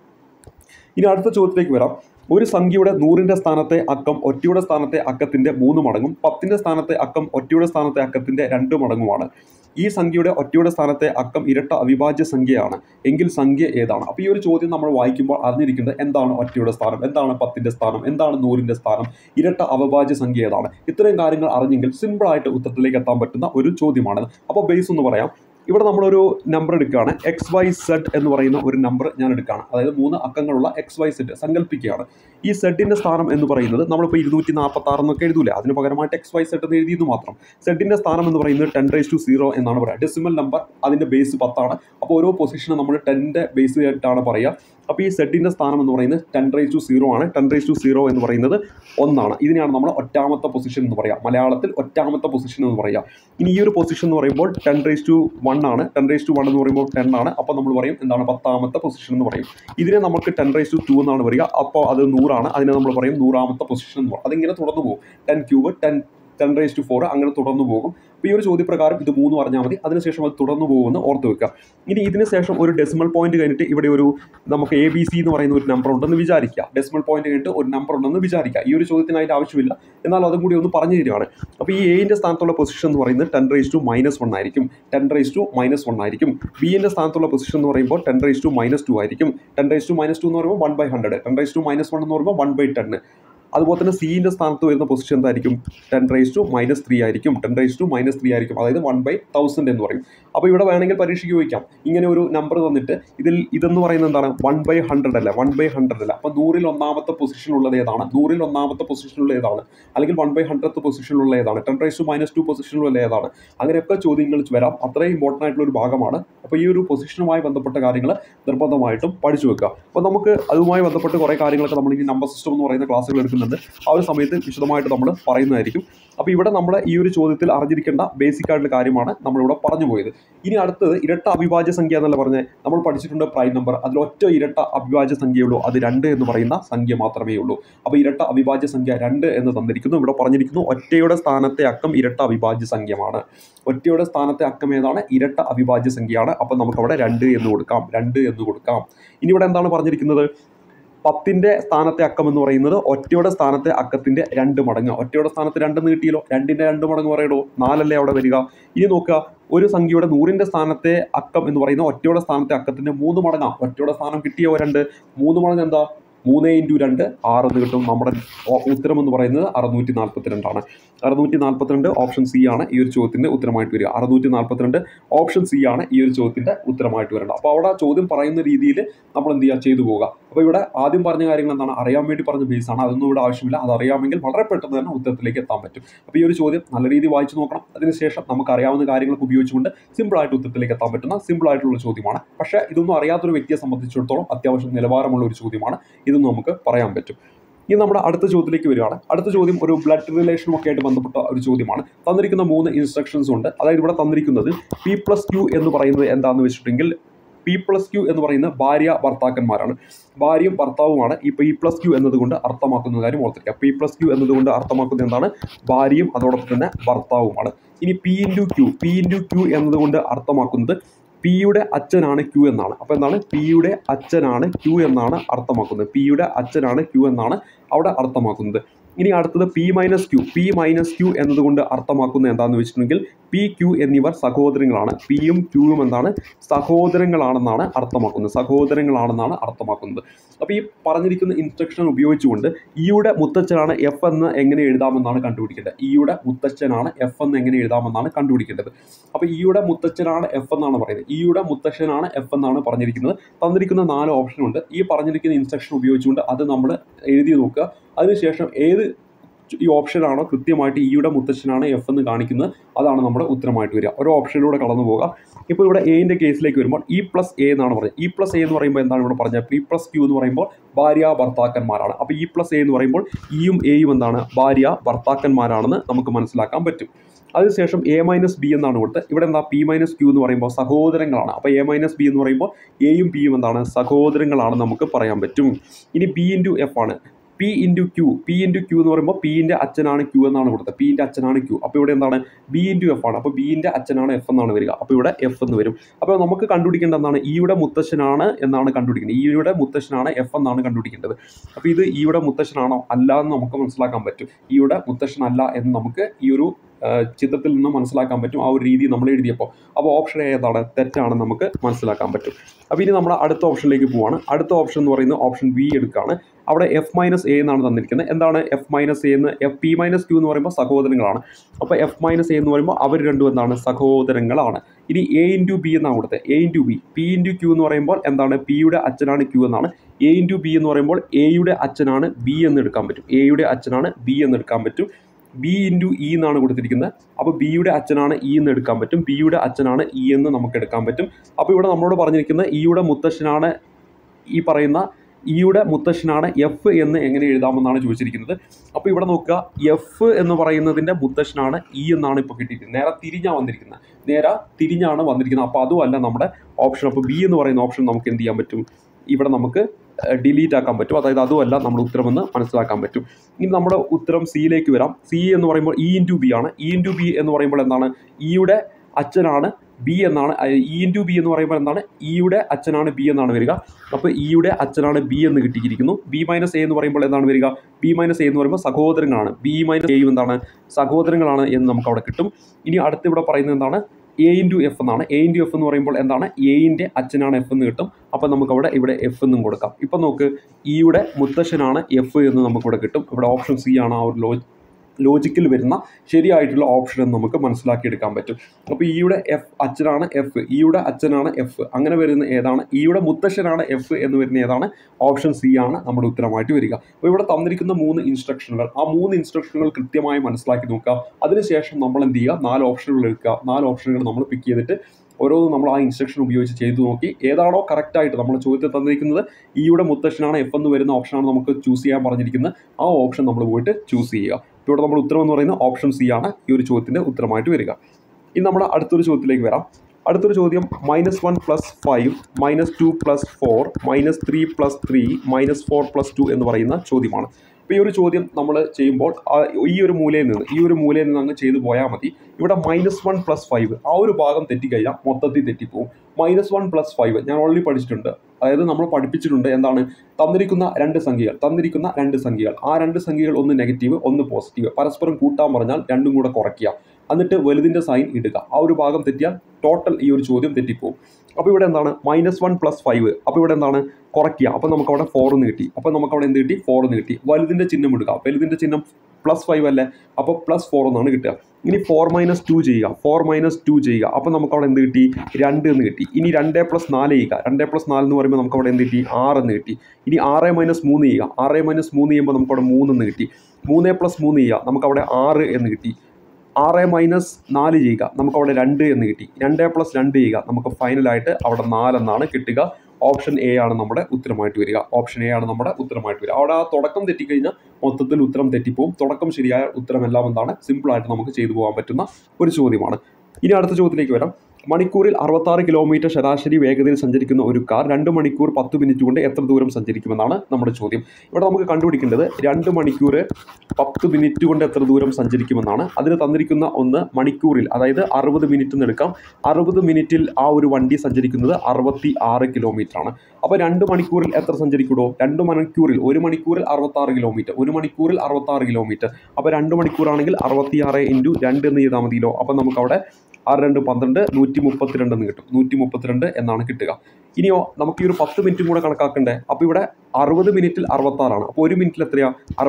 ഇനി അടുത്ത ചോദ്യത്തിലേക്ക് വരാം. ഒരു സംഖ്യയുടെ 100ന്റെ സ്ഥാനത്തെ അക്കം ഒറ്റയുടെ സ്ഥാനത്തെ അക്കത്തിന്റെ 3 മടങ്ങും 10ന്റെ സ്ഥാനത്തെ അക്കം ഒറ്റയുടെ സ്ഥാനത്തെ അക്കത്തിന്റെ 2 മടങ്ങുമാണ്. ഈ സംഖ്യയുടെ ഒറ്റയുടെ സ്ഥാനത്തെ അക്കം ഇരട്ട അവിഭാജ്യ സംഖ്യയാണ് എങ്കിൽ സംഖ്യ ഏതാണ്? അപ്പോൾ ഈ ഒരു ചോദ്യം നമ്മൾ വായിക്കുമ്പോൾ അറിഞ്ഞിരിക്കുന്നത് എന്താണ് ഒറ്റയുടെ സ്ഥാനം, എന്താണ് 10ന്റെ സ്ഥാനം, എന്താണ് 100ന്റെ സ്ഥാനം, ഇരട്ട അവിഭാജ്യ സംഖ്യ ഏതാണ്? ഇത്രയും കാര്യങ്ങൾ അറിഞ്ഞെങ്കിൽ സിമ്പിളായിട്ട് ഉത്തരത്തിലേക്ക് എത്താൻ പറ്റുന്ന ഒരു ചോദ്യമാണ്. അപ്പോൾ ബേസ് ഒന്ന് പറയാം. ഇവിടെ നമ്മളൊരു നമ്പർ എടുക്കുകയാണ്, XYZ എന്ന് പറയുന്ന ഒരു നമ്പർ ഞാൻ എടുക്കുകയാണ്. അതായത് 3 അക്കങ്ങളുള്ള XYZ സങ്കല്പിക്കുകയാണ്. ഈ സെഡിൻ്റെ സ്ഥാനം എന്ന് പറയുന്നത് നമ്മളിപ്പോൾ 246 എന്നൊക്കെ എഴുതൂലേ, അതിന് പകരമായിട്ട് XYZ എന്ന് എഴുതിയത് മാത്രം. സെഡിൻ്റെ സ്ഥാനം എന്ന് പറയുന്നത് 10⁻0 എന്നാണ് പറയുക. ഡെസിമൽ നമ്പർ അതിൻ്റെ ബേസ് 10 ആണ്. അപ്പോൾ ഓരോ പൊസിഷനും നമ്മൾ 10ന്റെ ബേസ് ആയിട്ടാണ് പറയുക. അപ്പോൾ ഈ സെഡിൻ്റെ സ്ഥാനം എന്ന് പറയുന്നത് 10⁻0 ആണ്. 10⁻0 എന്ന് പറയുന്നത് 1 ആണ്. ഇതിനെയാണ് നമ്മൾ ഒറ്റാമത്തെ പൊസിഷൻ എന്ന് പറയുക, മലയാളത്തിൽ ഒറ്റാമത്തെ പൊസിഷൻ എന്ന് പറയുക. ഇനി ഈ ഒരു പൊസിഷൻ എന്ന് പറയുമ്പോൾ 10⁻1 ആണ്. 10⁻1 എന്ന് പറയുമ്പോൾ 10 ആണ്. അപ്പോൾ നമ്മൾ പറയും എന്താണ് 10ാമത്തെ പൊസിഷൻ എന്ന് പറയും. ഇതിനെ നമുക്ക് 10⁻2 എന്നാണ് വരിക. അപ്പോൾ അത് 100 ആണ്. അതിനെ നമ്മൾ പറയും 100ാമത്തെ പൊസിഷൻ എന്ന് പറയും. അതിങ്ങനെ തുടർന്ന് പോകും. 10³ 10⁻4 അങ്ങനെ തുടർന്ന് പോകും. അപ്പോൾ ഈ ഒരു ചോദ്യപ്രകാരം ഇത് 3 പറഞ്ഞാൽ മതി. അതിനുശേഷം അത് തുടർന്ന് പോകുമെന്ന് ഓർത്ത് വെക്കുക. ഇനി ഇതിന് ശേഷം ഒരു ഡെസിമൽ പോയിന്റ് കഴിഞ്ഞിട്ട് ഇവിടെ ഒരു നമുക്ക് ABC എന്ന് പറയുന്ന ഒരു നമ്പർ ഉണ്ടെന്ന് വിചാരിക്കുക. ഡെസിമൽ പോയിന്റ് കഴിഞ്ഞിട്ട് ഒരു നമ്പർ ഉണ്ടെന്ന് വിചാരിക്കുക. ഈ ഒരു ചോദ്യത്തിന് അതിൻ്റെ ആവശ്യമില്ല, എന്നാൽ അതും കൂടി ഒന്ന് പറഞ്ഞു തരികയാണ്. അപ്പോൾ ഈ എന്റെ സ്ഥാനത്തുള്ള പൊസിഷൻ എന്ന് പറയുന്നത് 10⁻1 ആയിരിക്കും. 10⁻1 ആയിരിക്കും. ബിന്റെ സ്ഥാനത്തുള്ള പൊസിഷൻ എന്ന് പറയുമ്പോൾ 10⁻2 ആയിരിക്കും. 10⁻2 എന്ന് പറയുമ്പോൾ 1/100. 10⁻1 എന്ന് പറയുമ്പോൾ 1/10. അതുപോലെ തന്നെ സിന്റെ സ്ഥാനത്ത് വരുന്ന പൊസിഷൻ എന്തായിരിക്കും? 10⁻3 ആയിരിക്കും. 10⁻3 ആയിരിക്കും. അതായത് 1/1000 എന്ന് പറയും. അപ്പോൾ ഇവിടെ വേണമെങ്കിൽ പരീക്ഷയ്ക്ക് ചോദിക്കാം, ഇങ്ങനെ ഒരു നമ്പർ തന്നിട്ട് ഇതെന്ന് പറയുന്നത് എന്താണ്? 1/100 അല്ല, 1/100 അല്ല. അപ്പോൾ 100ൽ ഒന്നാമത്തെ പൊസിഷനുള്ളത് ഏതാണ്? 100ൽ ഒന്നാമത്തെ പൊസിഷനുള്ള ഏതാണ്? അല്ലെങ്കിൽ 1/100th പൊസിഷനുള്ള ഏതാണ്? 10⁻2 പൊസിഷനുള്ള ഏതാണ്? അങ്ങനെയൊക്കെ ചോദ്യങ്ങൾ വരാം. അത്രയും ഇമ്പോർട്ടൻ്റ് ആയിട്ടുള്ള ഒരു ഭാഗമാണ്. അപ്പോൾ ഈ ഒരു പൊസിഷനുമായി ബന്ധപ്പെട്ട കാര്യങ്ങൾ നിർബന്ധമായിട്ടും പഠിച്ചു വെക്കുക. അപ്പോൾ നമുക്ക് അതുമായി ബന്ധപ്പെട്ട് കുറേ കാര്യങ്ങളൊക്കെ നമ്മൾ ഈ നമ്പർ സിസ്റ്റം എന്ന് പറയുന്ന ക്ലാസ്സുകൾ എടുക്കുന്നുണ്ട്. ആ ഒരു സമയത്ത് വിശദമായിട്ട് നമ്മൾ പറയുന്നതായിരിക്കും. അപ്പോൾ ഇവിടെ നമ്മൾ ഈ ഒരു ചോദ്യത്തിൽ അറിഞ്ഞിരിക്കേണ്ട ബേസിക് ആയിട്ടുള്ള കാര്യമാണ് നമ്മളിവിടെ പറഞ്ഞു പോയത്. ഇനി അടുത്തത് ഇരട്ട അവിഭാജ്യ സംഖ്യ എന്നല്ല പറഞ്ഞത്. നമ്മൾ പഠിച്ചിട്ടുണ്ട് പ്രൈം നമ്പർ. അതിൽ ഒറ്റ ഇരട്ട അവിഭാജ്യ സംഖ്യയുള്ളൂ, അത് 2 എന്ന് പറയുന്ന സംഖ്യ മാത്രമേ ഉള്ളൂ. അപ്പോൾ ഇരട്ട അവിഭാജ്യ സംഖ്യ 2 എന്ന് തന്നിരിക്കുന്നു. ഇവിടെ പറഞ്ഞിരിക്കുന്നു ഒറ്റയുടെ സ്ഥാനത്തെ അക്കം ഇരട്ട അവിഭാജ്യ സംഖ്യമാണ്. ഒറ്റയുടെ സ്ഥാനത്തെ അക്കം ഏതാണ്? ഇരട്ട അവിഭാജ്യ സംഖ്യയാണ്. അപ്പോൾ നമുക്കവിടെ 2 എന്ന് കൊടുക്കാം, 2 എന്ന് കൊടുക്കാം. ഇനി ഇവിടെ എന്താണ് പറഞ്ഞിരിക്കുന്നത്? 10ന്റെ സ്ഥാനത്തെ അക്കം എന്ന് പറയുന്നത് ഒറ്റയുടെ സ്ഥാനത്തെ അക്കത്തിന്റെ 2 മടങ്ങ്. ഒറ്റയുടെ സ്ഥാനത്ത് 2 എന്ന് കിട്ടിയല്ലോ, 2ന്റെ 2 മടങ്ങ് പറയണോ? 4 അല്ലേ അവിടെ വരിക. ഇനി നോക്കുക, ഒരു സംഖ്യയുടെ 100ന്റെ സ്ഥാനത്തെ അക്കം എന്ന് പറയുന്നത് ഒറ്റയുടെ സ്ഥാനത്തെ അക്കത്തിന്റെ 3 മടങ്ങാണ്. ഒറ്റയുടെ സ്ഥാനം കിട്ടിയോ 2, 3 മടങ്ങ് എന്താ? 3 × 2 6 എന്ന് കിട്ടും. നമ്മുടെ ഉത്തരം എന്ന് പറയുന്നത് 642 ആണ്. 642 ഓപ്ഷൻ സി ആണ് ഈ ഒരു ചോദ്യത്തിന്റെ ഉത്തരമായിട്ട് വരിക. 642 ഓപ്ഷൻ സി ആണ് ഈ ഒരു ചോദ്യത്തിന്റെ ഉത്തരമായിട്ട് വരേണ്ടത്. അപ്പോൾ അവിടെ ചോദ്യം പറയുന്ന രീതിയിൽ നമ്മൾ എന്ത് ചെയ്യുക, ചെയ്തു പോകുക. അപ്പോൾ ഇവിടെ ആദ്യം പറഞ്ഞ കാര്യങ്ങൾ എന്താണ്? അറിയാൻ വേണ്ടി പറഞ്ഞ ബേസ് ആണ്. അതൊന്നും ഇവിടെ ആവശ്യമില്ല. അത് അറിയാമെങ്കിൽ വളരെ പെട്ടെന്ന് തന്നെ ഉത്തരത്തിലേക്ക് എത്താൻ പറ്റും. അപ്പോൾ ഈ ഒരു ചോദ്യം നല്ല രീതിയിൽ വായിച്ചു നോക്കണം. അതിനുശേഷം നമുക്ക് അറിയാവുന്ന കാര്യങ്ങളൊക്കെ ഉപയോഗിച്ചുകൊണ്ട് സിമ്പിളായിട്ട് ഉത്തരത്തിലേക്ക് എത്താൻ പറ്റുന്ന സിമ്പിളായിട്ടുള്ള ചോദ്യമാണ്. പക്ഷേ ഇതൊന്നും അറിയാത്തൊരു വ്യക്തിയെ സംബന്ധിച്ചിടത്തോളം അത്യാവശ്യം നിലവാരമുള്ള ഒരു ചോദ്യമാണ്. ഇതൊന്നും നമുക്ക് പറയാൻ പറ്റും. ഇനി നമ്മുടെ അടുത്ത ചോദ്യത്തിലേക്ക് വരികയാണ്. അടുത്ത ചോദ്യം ഒരു ബ്ലഡ് റിലേഷനും ഒക്കെ ആയിട്ട് ബന്ധപ്പെട്ട ഒരു ചോദ്യമാണ്. തന്നിരിക്കുന്ന 3 ഇൻസ്ട്രക്ഷൻസ് ഉണ്ട്. അതായത് ഇവിടെ തന്നിരിക്കുന്നത് P+Q എന്ന് പറയുന്നത് എന്താണെന്ന് വെച്ചിട്ടുണ്ടെങ്കിൽ P+Q എന്ന് പറയുന്നത് ഭാര്യ ഭർത്താക്കന്മാരാണ്. ഭാര്യയും ഭർത്താവുമാണ് ഈ P+Q എന്നതുകൊണ്ട് അർത്ഥമാക്കുന്ന കാര്യം ഓർത്തിരിക്കുക. P+Q എന്നതുകൊണ്ട് അർത്ഥമാക്കുന്നത് എന്താണ്? ഭാര്യയും അതോടൊപ്പം തന്നെ ഭർത്താവുമാണ്. ഇനി P×Q എന്നതുകൊണ്ട് അർത്ഥമാക്കുന്നത് പിയുടെ അച്ഛനാണ് Q എന്നാണ്. അപ്പോൾ എന്താണ്? പിയുടെ അച്ഛനാണ് Q എന്നാണ് അർത്ഥമാക്കുന്നത്. പിയുടെ അച്ഛനാണ് Q എന്നാണ് അവിടെ അർത്ഥമാക്കുന്നത്. ഇനി അടുത്തത് പി മൈനസ് ക്യൂ എന്നതുകൊണ്ട് അർത്ഥമാക്കുന്നത് എന്താണെന്ന് വെച്ചിട്ടുണ്ടെങ്കിൽ പി ക്യൂ എന്നിവർ സഹോദരങ്ങളാണ്. പിയും ക്യൂയും എന്താണ്? സഹോദരങ്ങളാണെന്നാണ് അർത്ഥമാക്കുന്നത്. അപ്പോൾ ഈ പറഞ്ഞിരിക്കുന്ന ഇൻസ്ട്രക്ഷൻ ഉപയോഗിച്ചുകൊണ്ട് ഇയുടെ മുത്തച്ഛനാണ് എഫ് എന്ന് എങ്ങനെ എഴുതാമെന്നാണ് കണ്ടുപിടിക്കേണ്ടത്. ഇയുടെ മുത്തച്ഛനാണ് എഫ് എന്ന് എങ്ങനെ എഴുതാമെന്നാണ് കണ്ടുപിടിക്കേണ്ടത്. അപ്പോൾ ഇയുടെ മുത്തച്ഛനാണ് എഫ് എന്നാണ് പറയുന്നത്. ഇയുടെ മുത്തച്ഛനാണ് എഫ് എന്നാണ് പറഞ്ഞിരിക്കുന്നത്. തന്നിരിക്കുന്ന 4 ഓപ്ഷനുണ്ട്. ഈ പറഞ്ഞിരിക്കുന്ന ഇൻസ്ട്രക്ഷൻ ഉപയോഗിച്ചുകൊണ്ട് അത് നമ്മൾ എഴുതി നോക്കുക. അതിനുശേഷം ഏത് ഈ ഓപ്ഷനാണോ കൃത്യമായിട്ട് ഇയുടെ മുത്തച്ഛനാണ് എഫ് എന്ന് കാണിക്കുന്നത് അതാണ് നമ്മുടെ ഉത്തരമായിട്ട് വരിക. ഒരു ഓപ്ഷനിലൂടെ കടന്നു പോകാം. ഇപ്പോൾ ഇവിടെ എന്റെ കേസിലേക്ക് വരുമ്പോൾ ഇ പ്ലസ് എ എന്നാണ് പറഞ്ഞത്. ഇ പ്ലസ് എ എന്ന് പറയുമ്പോൾ എന്താണ് ഇവിടെ പറഞ്ഞത്? പി പ്ലസ് ക്യൂ എന്ന് പറയുമ്പോൾ ഭാര്യ ഭർത്താക്കന്മാരാണ്. അപ്പോൾ ഇ പ്ലസ് എ എന്ന് പറയുമ്പോൾ ഇയും എയും എന്താണ്? ഭാര്യ ഭർത്താക്കന്മാരാണെന്ന് നമുക്ക് മനസ്സിലാക്കാൻ പറ്റും. അതിനുശേഷം എ മൈനസ് ബി എന്നാണ് കൊടുത്തത്. ഇവിടെ എന്താ? പി മൈനസ് ക്യൂ എന്ന് പറയുമ്പോൾ സഹോദരങ്ങളാണ്. അപ്പോൾ എ മൈനസ് ബി എന്ന് പറയുമ്പോൾ എയും പിയും എന്താണ്? സഹോദരങ്ങളാണെന്ന് നമുക്ക് പറയാൻ പറ്റും. ഇനി ബി ഇൻറ്റു എഫ് ആണ്. പി ഇൻറ്റു ക്യൂ എന്ന് പറയുമ്പോൾ പിൻ്റെ അച്ഛനാണ് ക്യൂ എന്നാണ് കൊടുത്തത്. പിൻ്റെ അച്ഛനാണ് ക്യൂ. അപ്പോൾ ഇവിടെ എന്താണ്? ബി ഇൻറ്റു എഫ് ആണ്. അപ്പോൾ ബിൻ്റെ അച്ഛനാണ് എഫ് എന്നാണ് വരിക. അപ്പോൾ ഇവിടെ എഫ് എന്ന് വരും. അപ്പോൾ നമുക്ക് കണ്ടുപിടിക്കേണ്ട എന്താണ്? ഇയുടെ മുത്തശ്ശനാണ് എന്നാണ് കണ്ടുപിടിക്കുന്നത്. ഇയുടെ മുത്തശ്ശനാണ് എഫ് എന്നാണ് കണ്ടുപിടിക്കേണ്ടത്. അപ്പോൾ ഇത് ഇയുടെ മുത്തശ്ശനാണോ അല്ല എന്ന് നമുക്ക് മനസ്സിലാക്കാൻ പറ്റും. ഇയുടെ മുത്തശ്ശനല്ല എന്ന് നമുക്ക് ഈ ഒരു ചിത്രത്തിൽ നിന്ന് മനസ്സിലാക്കാൻ പറ്റും. ആ ഒരു രീതി നമ്മൾ എഴുതിയപ്പോൾ. അപ്പോൾ ഓപ്ഷൻ ഏതാണ്? തെറ്റാണെന്ന് നമുക്ക് മനസ്സിലാക്കാൻ പറ്റും. അപ്പോൾ ഇനി നമ്മൾ അടുത്ത ഓപ്ഷനിലേക്ക് പോവാണ്. അടുത്ത ഓപ്ഷൻ എന്ന് പറയുന്നത് ഓപ്ഷൻ ബി എടുക്കുകയാണ്. അവിടെ എഫ് മൈനസ് എ എന്നാണ് തന്നിരിക്കുന്നത്. എന്താണ് എഫ് മൈനസ് എ എന്ന്? പി മൈനസ് ക്യൂ എന്ന് പറയുമ്പോൾ സഹോദരങ്ങളാണ്. അപ്പോൾ എഫ് മൈനസ് എ എന്ന് പറയുമ്പോൾ അവർ രണ്ടും എന്താണ്? സഹോദരങ്ങളാണ്. ഇനി എ ഇൻറ്റു ബി എന്നാണ് കൊടുത്തത്. A into B. P into Q എന്ന് പറയുമ്പോൾ എന്താണ്? പിയുടെ അച്ഛനാണ് ക്യൂ എന്നാണ്. എ ഇൻറ്റു ബി എന്ന് പറയുമ്പോൾ എയുടെ അച്ഛനാണ് ബി എന്ന് എടുക്കാൻ പറ്റും. എയുടെ അച്ഛനാണ് ബി എന്ന് എടുക്കാൻ പറ്റും. ബി ഇൻറ്റു ഇ എന്നാണ് കൊടുത്തിരിക്കുന്നത്. അപ്പോൾ ബിയുടെ അച്ഛനാണ് ഇ എന്ന് എടുക്കാൻ പറ്റും. ബിയുടെ അച്ഛനാണ് ഇ എന്ന് നമുക്ക് എടുക്കാൻ പറ്റും. അപ്പോൾ ഇവിടെ നമ്മളോട് പറഞ്ഞിരിക്കുന്നത് ഇയുടെ മുത്തശ്ശനാണ് ഈ പറയുന്ന ഇയുടെ മുത്തശ്ശനാണ് എഫ് എന്ന് എങ്ങനെ എഴുതാമെന്നാണ് ചോദിച്ചിരിക്കുന്നത്. അപ്പോൾ ഇവിടെ നോക്കുക, എഫ് എന്ന് പറയുന്നതിൻ്റെ മുത്തശ്ശനാണ് ഇ എന്നാണ് ഇപ്പോൾ കിട്ടിയിരിക്കുന്നത്. നേരെ തിരിഞ്ഞാണ് വന്നിരിക്കുന്നത്. അപ്പോൾ അതുമല്ല നമ്മുടെ ഓപ്ഷൻ. അപ്പോൾ ബി എന്ന് പറയുന്ന ഓപ്ഷൻ നമുക്ക് എന്ത് ചെയ്യാൻ പറ്റും? ഇവിടെ നമുക്ക് ഡിലീറ്റ് ആക്കാൻ പറ്റും. അതായത് അതുമല്ല നമ്മുടെ ഉത്തരമെന്ന് മനസ്സിലാക്കാൻ പറ്റും. ഇനി നമ്മുടെ ഉത്തരം സിയിലേക്ക് വരാം. സി എന്ന് പറയുമ്പോൾ ഇ ഇൻറ്റു ബി ആണ്. ഇ ഇൻറ്റു ബി എന്ന് പറയുമ്പോൾ എന്താണ്? ഇയുടെ അച്ഛനാണ് ബി എന്നാണ്. ഇ ഇൻറ്റു ബി എന്ന് പറയുമ്പോൾ എന്താണ്? ഇയുടെ അച്ഛനാണ് ബി എന്നാണ് വരിക. അപ്പോൾ ഇയുടെ അച്ഛനാണ് ബി എന്ന് കിട്ടിയിരിക്കുന്നു. ബി മൈനസ് എ എന്ന് പറയുമ്പോൾ എന്താണ് വരിക? ബി മൈനസ് എ എന്ന് പറയുമ്പോൾ സഹോദരങ്ങളാണ്. ബി മൈനസ് എയും എന്താണ്? സഹോദരങ്ങളാണ് എന്ന് നമുക്ക് അവിടെ കിട്ടും. ഇനി അടുത്ത് ഇവിടെ പറയുന്നത് എന്താണ്? എ ഇൻറ്റു എഫ് എന്നാണ്. എ ഇൻറ്റു എഫ് എന്ന് പറയുമ്പോൾ എന്താണ്? എയിൻ്റെ അച്ഛനാണ് എഫ് എന്ന് കിട്ടും. അപ്പോൾ നമുക്കവിടെ ഇവിടെ എഫ് എന്നും കൊടുക്കാം. ഇപ്പം നോക്ക്, ഇയുടെ മുത്തശ്ശനാണ് എഫ് എന്ന് നമുക്കിവിടെ കിട്ടും. ഇവിടെ ഓപ്ഷൻ സി ആണ് ആ ഒരു ലോജിക്കിൽ വരുന്ന ശരിയായിട്ടുള്ള ഓപ്ഷൻ എന്ന് നമുക്ക് മനസ്സിലാക്കിയെടുക്കാൻ പറ്റും. അപ്പോൾ ഇയുടെ അച്ഛനാണ് എഫ് അങ്ങനെ വരുന്ന ഏതാണ്? ഇയുടെ മുത്തശ്ശനാണ് എഫ് എന്ന് വരുന്ന ഏതാണ്? ഓപ്ഷൻ സി ആണ് നമ്മുടെ ഉത്തരമായിട്ട് വരിക. അപ്പോൾ ഇവിടെ തന്നിരിക്കുന്ന 3 ഇൻസ്ട്രക്ഷനുകൾ, ആ 3 ഇൻസ്ട്രക്ഷനുകൾ കൃത്യമായി മനസ്സിലാക്കി നോക്കുക. അതിനുശേഷം നമ്മൾ എന്ത് ചെയ്യുക? 4 ഓപ്ഷനുകൾ എടുക്കുക. 4 ഓപ്ഷനുകൾ നമ്മൾ പിക്ക് ചെയ്തിട്ട് ഓരോന്നും നമ്മൾ ആ ഇൻസ്ട്രക്ഷൻ ഉപയോഗിച്ച് ചെയ്തു നോക്കി ഏതാണോ കറക്റ്റായിട്ട് നമ്മൾ ചോദ്യത്തിൽ തന്നിരിക്കുന്നത് ഇയുടെ മുത്തശ്ശനാണ് എഫ് എന്ന് വരുന്ന ഓപ്ഷനാണ് നമുക്ക് ചൂസ് ചെയ്യാൻ പറഞ്ഞിരിക്കുന്നത്. ആ ഓപ്ഷൻ നമ്മൾ പോയിട്ട് ചൂസ് ചെയ്യുക. ഇവിടെ നമ്മൾ ഉത്തരം എന്ന് പറയുന്നത് ഓപ്ഷൻ സി ആണ് ഈ ഒരു ചോദ്യത്തിൻ്റെ ഉത്തരമായിട്ട് വരിക. ഇനി നമ്മൾ അടുത്തൊരു ചോദ്യത്തിലേക്ക് വരാം. അടുത്തൊരു ചോദ്യം -1 + 5 -2 + 4 -3 + 3 -4 + 2 എന്ന് പറയുന്ന ചോദ്യമാണ്. അപ്പോൾ ഈ ഒരു ചോദ്യം നമ്മൾ ചെയ്യുമ്പോൾ ഈ ഒരു മൂലയിൽ നിന്ന് അങ്ങ് ചെയ്തു പോയാൽ മതി. ഇവിടെ -1 + 5 ആ ഒരു ഭാഗം തെറ്റിക്കഴിഞ്ഞാൽ മൊത്തത്തിൽ തെറ്റിപ്പോവും. -1 + 5 ഞാൻ ഓൾറെഡി പഠിച്ചിട്ടുണ്ട്. അതായത് നമ്മൾ പഠിപ്പിച്ചിട്ടുണ്ട് എന്താണ്? തന്നിരിക്കുന്ന രണ്ട് സംഖ്യകൾ ആ 2 സംഖ്യകൾ ഒന്ന് നെഗറ്റീവ് ഒന്ന് പോസിറ്റീവ് പരസ്പരം കൂട്ടാൻ പറഞ്ഞാൽ രണ്ടും കൂടെ കുറയ്ക്കുക. എന്നിട്ട് വലുതിൻ്റെ സൈൻ ഇടുക. ആ ഒരു ഭാഗം തെറ്റിയാൽ ടോട്ടൽ ഈ ഒരു ചോദ്യം തെറ്റിപ്പോവും. അപ്പോൾ ഇവിടെ എന്താണ്? -1 + 5. അപ്പോൾ ഇവിടെ എന്താണ്? കുറയ്ക്കുക. അപ്പോൾ നമുക്കവിടെ 4 എന്ന് കിട്ടി. അപ്പോൾ നമുക്കവിടെ എന്ത് കിട്ടി? 4 എന്ന് കിട്ടി. വലുതിൻ്റെ ചിഹ്നം ഇടുക. വലുതിൻ്റെ ചിഹ്നം +5 അല്ലേ? അപ്പോൾ +4 എന്നാണ് കിട്ടുക. ഇനി 4 - 2 ചെയ്യുക. അപ്പോൾ നമുക്കവിടെ എന്ത് കിട്ടി? 2 എന്ന് കിട്ടി. ഇനി 2 + 4 ചെയ്യുക. 2 + 4 എന്ന് പറയുമ്പോൾ നമുക്കവിടെ എന്ത് കിട്ടി? 6 എന്ന് കിട്ടി. ഇനി 6 - 3 ചെയ്യുക. 6 - 3 ചെയ്യുമ്പോൾ നമുക്കവിടെ 3 എന്ന് കിട്ടി. 3 + 3 ചെയ്യുക. നമുക്കവിടെ 6 എന്ന് കിട്ടി. 6 - 4 ചെയ്യുക. നമുക്കവിടെ 2 എന്ന് കിട്ടി. 2 + 2 ചെയ്യുക. നമുക്ക് ഫൈനലായിട്ട് അവിടെ 4 എന്നാണ് കിട്ടുക. ഓപ്ഷൻ എ ആണ് നമ്മുടെ ഉത്തരമായിട്ട് വരിക. അവിടെ ആ തുടക്കം തെറ്റിക്കഴിഞ്ഞാൽ മൊത്തത്തിൽ ഉത്തരം തെറ്റിപ്പോവും. തുടക്കം ശരിയായ ഉത്തരമെല്ലാം എന്താണ്? സിമ്പിളായിട്ട് നമുക്ക് ചെയ്തു പോകാൻ പറ്റുന്ന ഒരു ചോദ്യമാണ്. ഇനി അടുത്ത ചോദ്യത്തിലേക്ക് വരാം. മണിക്കൂറിൽ 66 കിലോമീറ്റർ ശരാശരി വേഗതയിൽ സഞ്ചരിക്കുന്ന ഒരു കാർ 2 മണിക്കൂർ 10 മിനിറ്റ് കൊണ്ട് എത്ര ദൂരം സഞ്ചരിക്കുമെന്നാണ് നമ്മുടെ ചോദ്യം. ഇവിടെ നമുക്ക് കണ്ടുപിടിക്കേണ്ടത് 2 മണിക്കൂർ 10 മിനിറ്റ് കൊണ്ട് എത്ര ദൂരം സഞ്ചരിക്കുമെന്നാണ്. അതിന് തന്നിരിക്കുന്ന ഒന്ന് മണിക്കൂറിൽ, അതായത് 60 മിനിറ്റ് എന്ന് എടുക്കാം. 60 മിനിറ്റിൽ ആ ഒരു വണ്ടി സഞ്ചരിക്കുന്നത് 66 കിലോമീറ്റർ ആണ്. അപ്പോൾ 2 മണിക്കൂറിൽ എത്ര സഞ്ചരിക്കൂടോ? 2 മണിക്കൂറിൽ 1 മണിക്കൂറിൽ 66 കിലോമീറ്റർ, 1 മണിക്കൂറിൽ 66 കിലോമീറ്റർ. അപ്പോൾ 2 മണിക്കൂറാണെങ്കിൽ 66 × 2 എന്ന് ചെയ്താൽ മതിയല്ലോ. അപ്പോൾ നമുക്കവിടെ 6 2 12 132 എന്ന് കിട്ടും. 132 എന്നാണ് കിട്ടുക. ഇനിയോ നമുക്ക് ഈ ഒരു 10 മിനിറ്റും കൂടെ കണക്കാക്കണ്ടേ. അപ്പോൾ ഇവിടെ 60 മിനിറ്റിൽ 66 ആണ്. അപ്പോൾ 1 മിനിറ്റിൽ എത്രയാ?